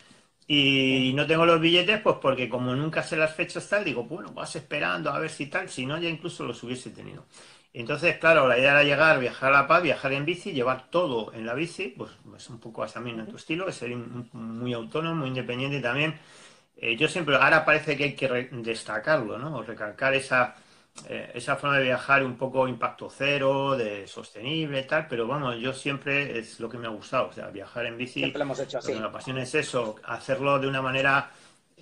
Speaker 1: Uh
Speaker 2: Y
Speaker 1: -huh.
Speaker 2: no tengo los billetes, pues porque como nunca sé las fechas tal, digo, bueno, vas esperando a ver si tal, si no, ya incluso los hubiese tenido. Entonces, claro, la idea era llegar, viajar a La Paz, viajar en bici, llevar todo en la bici, pues es un poco también
Speaker 1: Uh
Speaker 2: en tu
Speaker 1: -huh.
Speaker 2: estilo, ser muy autónomo, muy independiente también. Eh, yo siempre, ahora parece que hay que re- destacarlo, ¿no? O recalcar esa, eh, esa forma de viajar un poco impacto cero, de sostenible y tal, pero vamos, yo siempre es lo que me ha gustado, o sea, viajar en bici,
Speaker 1: Siempre lo hemos hecho
Speaker 2: lo que
Speaker 1: así.
Speaker 2: me apasiona es eso, hacerlo de una manera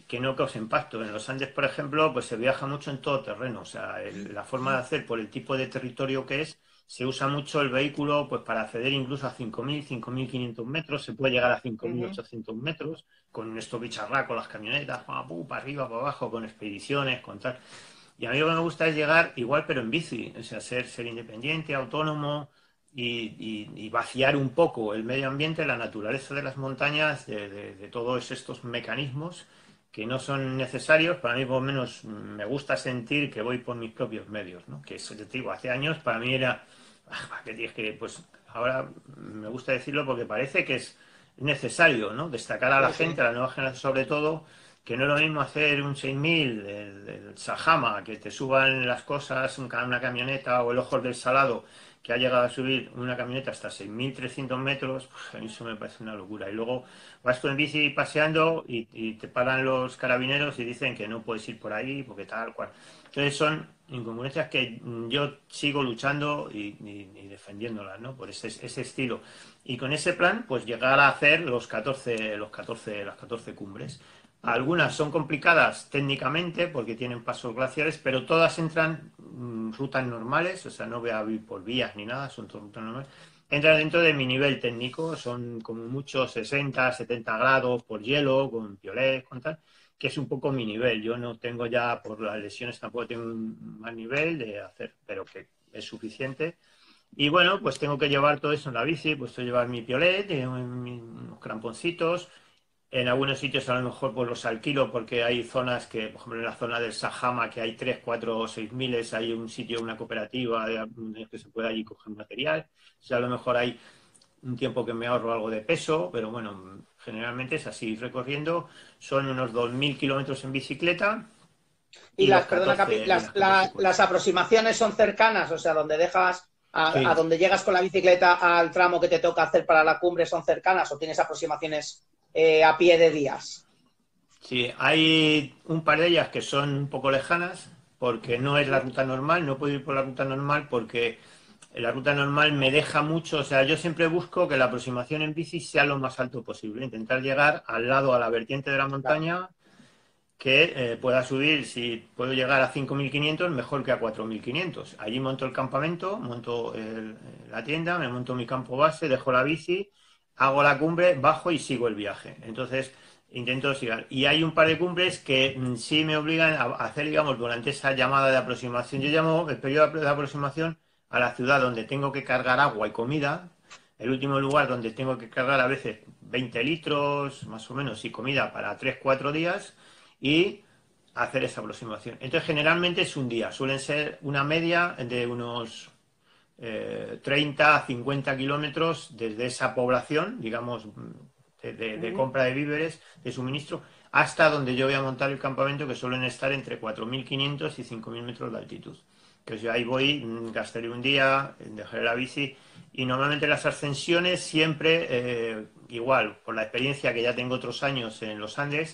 Speaker 2: que no cause impacto. En los Andes, por ejemplo, pues se viaja mucho en todo terreno. O sea, el- la forma de hacer por el tipo de territorio que es, se usa mucho el vehículo pues para acceder incluso a cinco mil, cinco mil quinientos metros, se puede llegar a cinco mil
Speaker 1: Ujú.
Speaker 2: ochocientos metros, con estos bicharracos, las camionetas, pa, pu, para arriba, para abajo, con expediciones, con tal. Y a mí lo que me gusta es llegar igual, pero en bici, o sea, ser, ser independiente, autónomo y, y- y vaciar un poco el medio ambiente, la naturaleza de las montañas, de, de- de todos estos mecanismos que no son necesarios. Para mí, por lo menos, me gusta sentir que voy por mis propios medios, ¿no? Que eso, te digo, hace años para mí era, ah, que tienes que, pues ahora me gusta decirlo porque parece que es necesario, ¿no? Destacar a la
Speaker 1: Sí,
Speaker 2: gente,
Speaker 1: sí.
Speaker 2: a la nueva generación sobre todo, que no es lo mismo hacer un seis mil del, del Sajama, que te suban las cosas, un ca- una camioneta, o el Ojos del Salado, que ha llegado a subir una camioneta hasta seis mil trescientos metros. Pues a mí eso me parece una locura. Y luego vas tú en bici paseando y, y te paran los carabineros y dicen que no puedes ir por ahí porque tal cual. Entonces son incongruencias que yo sigo luchando y, y- y defendiéndolas, ¿no? Por ese, ese estilo. Y con ese plan, pues llegar a hacer los catorce, los catorce, las catorce cumbres. Algunas son complicadas técnicamente porque tienen pasos glaciares, pero todas entran mm, rutas normales, o sea, no voy a ir por vías ni nada, son todas rutas normales. Entran dentro de mi nivel técnico, son como mucho sesenta, setenta grados por hielo, con piolet, con tal, que es un poco mi nivel. Yo no tengo ya, por las lesiones tampoco tengo un más nivel de hacer, pero que es suficiente. Y bueno, pues tengo que llevar todo eso en la bici, pues tengo que llevar mi piolet, eh, mi- unos cramponcitos. En algunos sitios a lo mejor pues los alquilo porque hay zonas que, por ejemplo, en la zona del Sajama, que hay tres, cuatro o seis miles, hay un sitio, una cooperativa de- que se puede allí coger material. O sea, a lo mejor hay un tiempo que me ahorro algo de peso, pero bueno, generalmente es así. Recorriendo son unos dos mil kilómetros en bicicleta
Speaker 1: Y
Speaker 2: y los
Speaker 1: las, perdona, Capi,
Speaker 2: catorce y
Speaker 1: las,
Speaker 2: las catorce
Speaker 1: la- las
Speaker 2: cumbres.
Speaker 1: aproximaciones son cercanas, o sea, donde dejas, a, a
Speaker 2: Sí,
Speaker 1: donde llegas con la bicicleta al tramo que te toca hacer para la cumbre son cercanas o tienes aproximaciones eh, a pie de días.
Speaker 2: sí, hay un par de ellas que son un poco lejanas porque no es la
Speaker 1: Sí.
Speaker 2: ruta normal, no puedo ir por la ruta normal porque la ruta normal me deja mucho, o sea, yo siempre busco que la aproximación en bici sea lo más alto posible, intentar llegar al lado, a la vertiente de la
Speaker 1: Claro.
Speaker 2: montaña, que eh, pueda subir, si puedo llegar a cinco mil quinientos, mejor que a cuatro mil quinientos. Allí monto el campamento, monto el- la tienda, me monto mi campo base, dejo la bici, hago la cumbre, bajo y sigo el viaje. Entonces, intento seguir. Y hay un par de cumbres que mm, sí me obligan a hacer, digamos, durante esa llamada de aproximación. Yo llamo el periodo de aproximación a la ciudad donde tengo que cargar agua y comida. El último lugar donde tengo que cargar a veces veinte litros, más o menos, y comida para tres cuatro días y hacer esa aproximación. Entonces, generalmente es un día, suelen ser una media de unos eh, treinta a cincuenta kilómetros desde esa población, digamos, de, de, de
Speaker 1: Ujú.
Speaker 2: compra de víveres, de suministro, hasta donde yo voy a montar el campamento, que suelen estar entre cuatro mil quinientos y cinco mil metros de altitud. Entonces yo ahí voy, gastaré un día, dejaré la bici y normalmente las ascensiones siempre, eh, igual, por la experiencia que ya tengo otros años en los Andes,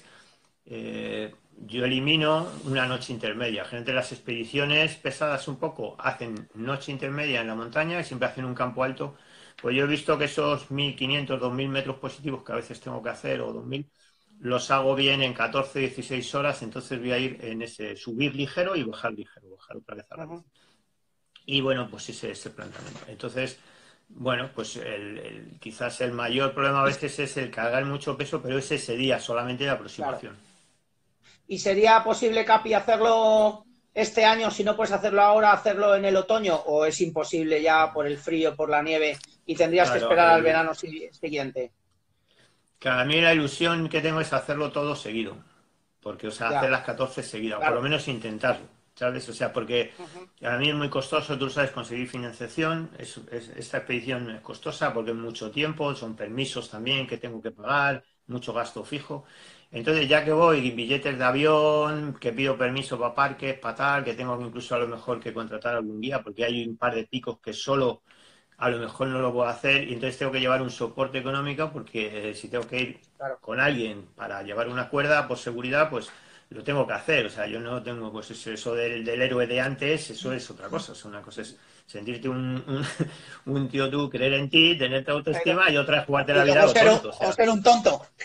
Speaker 2: eh, yo elimino una noche intermedia. Generalmente las expediciones pesadas un poco hacen noche intermedia en la montaña y siempre hacen un campo alto. Pues yo he visto que esos mil quinientos, dos mil metros positivos que a veces tengo que hacer o dos mil, los hago bien en catorce, dieciséis horas, entonces voy a ir en ese subir ligero y bajar ligero, bajar otra vez a la
Speaker 1: Ujú.
Speaker 2: bici. Y bueno, pues ese es el planteamiento. Entonces, bueno, pues el, el, quizás el mayor problema a
Speaker 1: Y,
Speaker 2: veces es el cargar mucho peso, pero es ese día solamente de
Speaker 1: claro.
Speaker 2: aproximación.
Speaker 1: ¿Y sería posible, Capi, hacerlo este año, si no puedes hacerlo ahora, hacerlo en el otoño o es imposible ya por el frío, por la nieve y tendrías que
Speaker 2: Claro,
Speaker 1: esperar al
Speaker 2: el,
Speaker 1: verano si- siguiente?
Speaker 2: claro, a mí la ilusión que tengo es hacerlo todo seguido, porque, o sea, hacer
Speaker 1: Ya,
Speaker 2: las catorce seguidas, o por lo
Speaker 1: claro.
Speaker 2: menos intentarlo, ¿sabes? O sea, porque
Speaker 1: Ujú.
Speaker 2: a mí es muy costoso, tú sabes, conseguir financiación, es, es- esta expedición es costosa porque es mucho tiempo, son permisos también que tengo que pagar, mucho gasto fijo. Entonces, ya que voy, billetes de avión, que pido permiso para parques, para tal, que tengo incluso a lo mejor que contratar algún guía, porque hay un par de picos que solo a lo mejor no lo puedo hacer y entonces tengo que llevar un soporte económico porque eh, si tengo que ir
Speaker 1: Claro.
Speaker 2: con alguien para llevar una cuerda por seguridad, pues lo tengo que hacer. O sea, yo no tengo, pues eso, eso del, del héroe de antes, eso es otra cosa. O sea, una cosa es sentirte un, un, un tío tú, creer en ti, tenerte
Speaker 1: Pero-
Speaker 2: autoestima y otra es jugarte
Speaker 1: y
Speaker 2: la vida a
Speaker 1: luego
Speaker 2: lo
Speaker 1: ser un,
Speaker 2: tonto. O
Speaker 1: o
Speaker 2: sea,
Speaker 1: ser un tonto.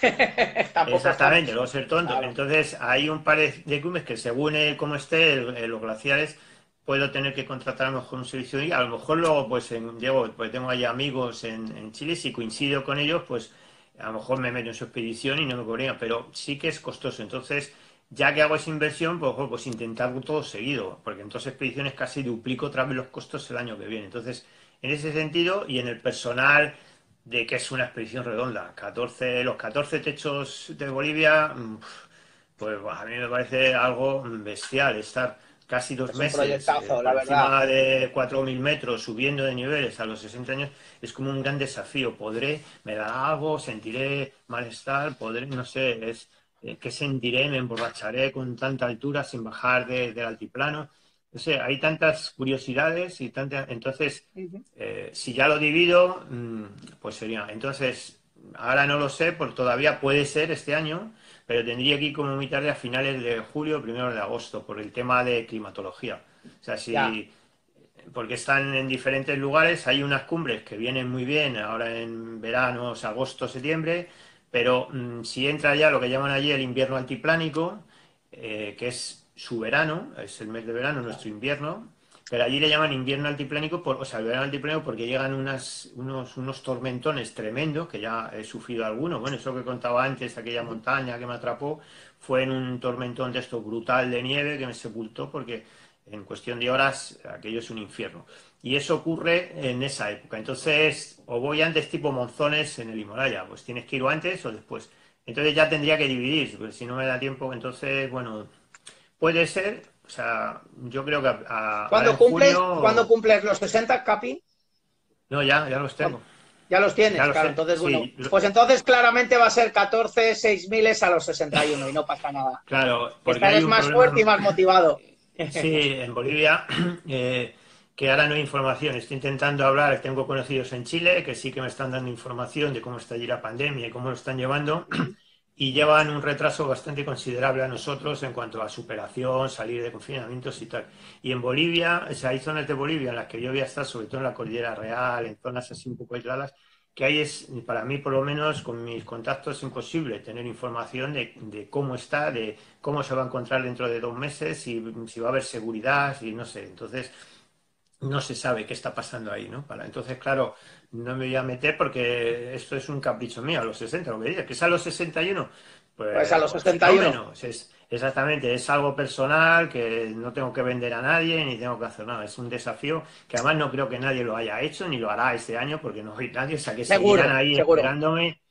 Speaker 1: Tampoco
Speaker 2: Exactamente,
Speaker 1: estamos.
Speaker 2: luego ser tonto.
Speaker 1: Claro.
Speaker 2: Entonces, hay un par de cumbres que según el, cómo esté el- el- los glaciares, puedo tener que contratar a lo mejor un servicio de guía. A lo mejor luego, pues, en, llego, pues tengo ahí amigos en, en Chile, si coincido con ellos, pues a lo mejor me meto en su expedición y no me cobraría, pero sí que es costoso. Entonces, ya que hago esa inversión, pues, ojo, pues intentarlo todo seguido, porque en dos expediciones casi duplico otra vez los costos el año que viene. Entonces, en ese sentido, y en el personal de que es una expedición redonda. catorce, los catorce techos de Bolivia, mm, pues a mí me parece algo bestial estar casi dos
Speaker 1: Es un
Speaker 2: meses eh,
Speaker 1: proyectazo, la
Speaker 2: por
Speaker 1: verdad.
Speaker 2: encima de cuatro mil metros subiendo de niveles a los sesenta años. Es como un gran desafío. Podré, me dará algo, sentiré malestar, podré, no sé, es eh, qué sentiré, me emborracharé con tanta altura sin bajar de- del altiplano. No sé, hay tantas curiosidades y tantas. Entonces,
Speaker 1: Ujú.
Speaker 2: eh, si ya lo divido, mm, pues sería. Entonces, ahora no lo sé, porque todavía puede ser este año, pero tendría que ir como muy tarde a finales de julio, primero de agosto, por el tema de climatología. O sea,
Speaker 1: Ya.
Speaker 2: si, porque están en diferentes lugares, hay unas cumbres que vienen muy bien ahora en verano, o sea, agosto, septiembre, pero mm, si entra ya lo que llaman allí el invierno altiplánico, eh, que es su verano, es el mes de verano, nuestro invierno, pero allí le llaman invierno altiplánico, por, o sea, el verano altiplánico porque llegan unas, unos, unos tormentones tremendos, que ya he sufrido algunos. Bueno, eso que contaba antes, aquella
Speaker 1: Ujú.
Speaker 2: montaña que me atrapó, fue en un tormentón de esto brutal de nieve que me sepultó porque en cuestión de horas aquello es un infierno. Y eso ocurre en esa época. Entonces, o voy antes tipo monzones en el Himalaya, pues tienes que ir o antes o después. Entonces ya tendría que dividir, porque si no me da tiempo, entonces, bueno, puede ser, o sea, yo creo que a- a- ahora
Speaker 1: ¿Cuándo
Speaker 2: en
Speaker 1: cumples, cuándo
Speaker 2: junio,
Speaker 1: cumples los sesenta, Capi?
Speaker 2: no, ya, ya los
Speaker 1: ¿Cuándo?
Speaker 2: tengo,
Speaker 1: Ya los
Speaker 2: ya
Speaker 1: tienes,
Speaker 2: los
Speaker 1: claro.
Speaker 2: tengo,
Speaker 1: Entonces, bueno,
Speaker 2: sí, lo-
Speaker 1: pues entonces claramente va a ser catorce, seis miles a los sesenta y uno y no pasa nada.
Speaker 2: claro, porque hay
Speaker 1: Estarás
Speaker 2: un
Speaker 1: más fuerte y
Speaker 2: problema.
Speaker 1: más motivado.
Speaker 2: Sí, en Bolivia, eh, que ahora no hay información. Estoy intentando hablar, tengo conocidos en Chile que sí que me están dando información de cómo está allí la pandemia y cómo lo están llevando, y llevan un retraso bastante considerable a nosotros en cuanto a superación, salir de confinamientos y tal. Y en Bolivia, o sea, hay zonas de Bolivia en las que yo voy a estar, sobre todo en la Cordillera Real, en zonas así un poco aisladas, que ahí es, para mí por lo menos, con mis contactos, es imposible tener información de, de cómo está, de cómo se va a encontrar dentro de dos meses, si, si va a haber seguridad, si no sé. Entonces, no se sabe qué está pasando ahí, ¿no? Para, entonces, claro, no me voy a meter porque esto es un capricho mío, a los sesenta, lo que diga, que es a los sesenta y uno,
Speaker 1: Pues a
Speaker 2: pues,
Speaker 1: los
Speaker 2: pues
Speaker 1: sesenta y uno.
Speaker 2: fenómeno. Es, exactamente, es algo personal que no tengo que vender a nadie ni tengo que hacer nada. Es un desafío que además no creo que nadie lo haya hecho ni lo hará este año porque no hay nadie, o sea, que seguirán
Speaker 1: Seguro,
Speaker 2: ahí
Speaker 1: seguro.
Speaker 2: esperándome.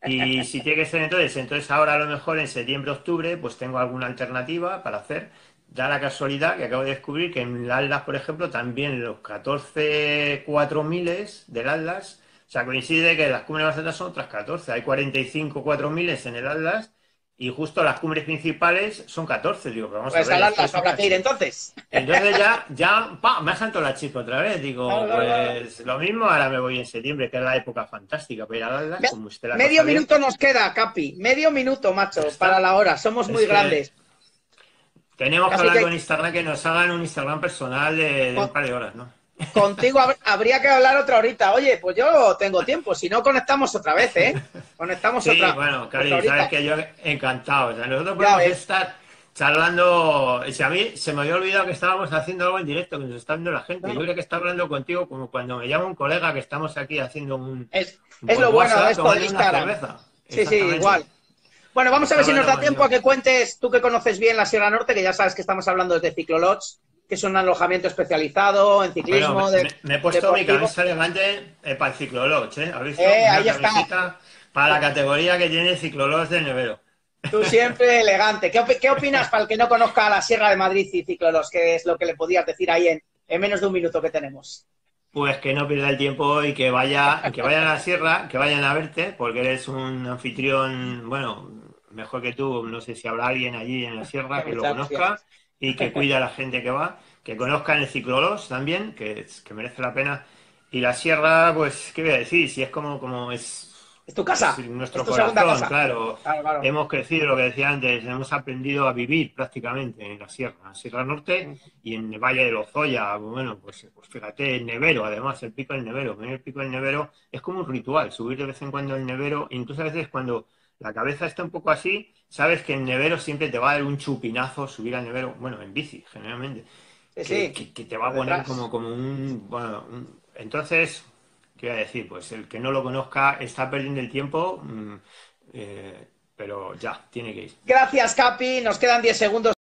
Speaker 2: Y si tiene que ser entonces, entonces ahora a lo mejor en septiembre, octubre, pues tengo alguna alternativa para hacer. Da la casualidad que acabo de descubrir que en el Atlas, por ejemplo, también los catorce cuatro miles del Atlas, o sea, coincide que las cumbres más altas son otras catorce. Hay cuarenta y cinco cuatro miles en el Atlas y justo las cumbres principales son catorce. Digo, pero vamos a
Speaker 1: Pues
Speaker 2: ver,
Speaker 1: al
Speaker 2: esto
Speaker 1: Atlas
Speaker 2: es un
Speaker 1: habrá que ir
Speaker 2: cachín.
Speaker 1: entonces.
Speaker 2: Entonces ya, ya, pa, me ha saltado la chispa otra vez.
Speaker 1: Claro,
Speaker 2: Digo,
Speaker 1: claro, claro.
Speaker 2: pues lo mismo, ahora me voy en septiembre, que es la época fantástica para ir al Atlas,
Speaker 1: Me-
Speaker 2: como esté la
Speaker 1: Medio
Speaker 2: cosa bien.
Speaker 1: minuto nos queda, Capi. Medio minuto,
Speaker 2: Ya
Speaker 1: macho, para
Speaker 2: está.
Speaker 1: la hora. Somos muy
Speaker 2: Es que
Speaker 1: grandes.
Speaker 2: tenemos que
Speaker 1: Casi
Speaker 2: hablar
Speaker 1: que
Speaker 2: con Instagram, que nos hagan un Instagram personal de, de un
Speaker 1: con-
Speaker 2: par de horas, ¿no?
Speaker 1: contigo hab- habría que hablar otra horita. Oye, pues yo tengo tiempo. Si no, conectamos otra vez, ¿eh? Conectamos
Speaker 2: Sí,
Speaker 1: otra,
Speaker 2: bueno,
Speaker 1: otra
Speaker 2: Cari, sabes
Speaker 1: horita.
Speaker 2: que yo encantado. O sea, nosotros
Speaker 1: Ya
Speaker 2: podemos
Speaker 1: ves.
Speaker 2: estar charlando. Si a mí se me había olvidado que estábamos haciendo algo en directo, que nos está viendo la gente. Yo
Speaker 1: Bueno,
Speaker 2: creo que está hablando contigo como cuando me llama un colega que estamos aquí haciendo un
Speaker 1: es, es
Speaker 2: por
Speaker 1: lo bueno de
Speaker 2: WhatsApp
Speaker 1: esto de
Speaker 2: tomando una
Speaker 1: Instagram.
Speaker 2: cerveza.
Speaker 1: Sí, sí,
Speaker 2: Exactamente.
Speaker 1: igual. Bueno,
Speaker 2: Porque
Speaker 1: vamos a
Speaker 2: está
Speaker 1: ver si nos
Speaker 2: hablando
Speaker 1: da tiempo a
Speaker 2: conmigo.
Speaker 1: que cuentes, tú que conoces bien la Sierra Norte, que ya sabes que estamos hablando desde Ciclolodge, que es un alojamiento especializado en
Speaker 2: Bueno, me,
Speaker 1: ciclismo de,
Speaker 2: me- me he puesto mi
Speaker 1: deportivo.
Speaker 2: camisa elegante eh, para el Ciclolodge, ¿eh? ¿Has visto?
Speaker 1: Eh,
Speaker 2: Una
Speaker 1: ahí está.
Speaker 2: camiseta para la categoría que tiene el Ciclolodge del Nevero.
Speaker 1: Tú siempre elegante. ¿Qué, qué opinas para el que no conozca la Sierra de Madrid y Ciclolodge? ¿Qué es lo que le podías decir ahí en, en menos de un minuto que tenemos?
Speaker 2: Pues que no pierda el tiempo y que vaya, que vayan a la sierra, que vayan a verte, porque eres un anfitrión, bueno, mejor que tú, no sé si habrá alguien allí en la sierra que lo
Speaker 1: Muchas gracias.
Speaker 2: conozca y que cuide a la gente que va, que conozcan el ciclolos también, que, es- que merece la pena. Y la sierra, pues, ¿qué voy a decir? Si es como, como es,
Speaker 1: ¿Es tu
Speaker 2: es
Speaker 1: casa? ¿Es
Speaker 2: nuestro
Speaker 1: tu segunda
Speaker 2: corazón,
Speaker 1: casa?
Speaker 2: claro.
Speaker 1: Claro, claro.
Speaker 2: Hemos crecido, lo que decía antes, hemos aprendido a vivir prácticamente en la sierra, en la Sierra Norte y en el Valle de Lozoya. Bueno, pues, pues fíjate, el Nevero, además, el pico del Nevero. Venir el pico del Nevero es como un ritual, subir de vez en cuando el Nevero, incluso a veces cuando la cabeza está un poco así, sabes que el nevero siempre te va a dar un chupinazo subir al nevero, bueno, en bici, generalmente,
Speaker 1: Sí,
Speaker 2: que,
Speaker 1: sí.
Speaker 2: que- que te va a
Speaker 1: Por
Speaker 2: poner
Speaker 1: detrás.
Speaker 2: como, como un, bueno, un- entonces, ¿qué voy a decir? Pues el que no lo conozca está perdiendo el tiempo, mm, eh, pero ya, tiene que ir.
Speaker 1: Gracias, Capi. Nos quedan diez segundos.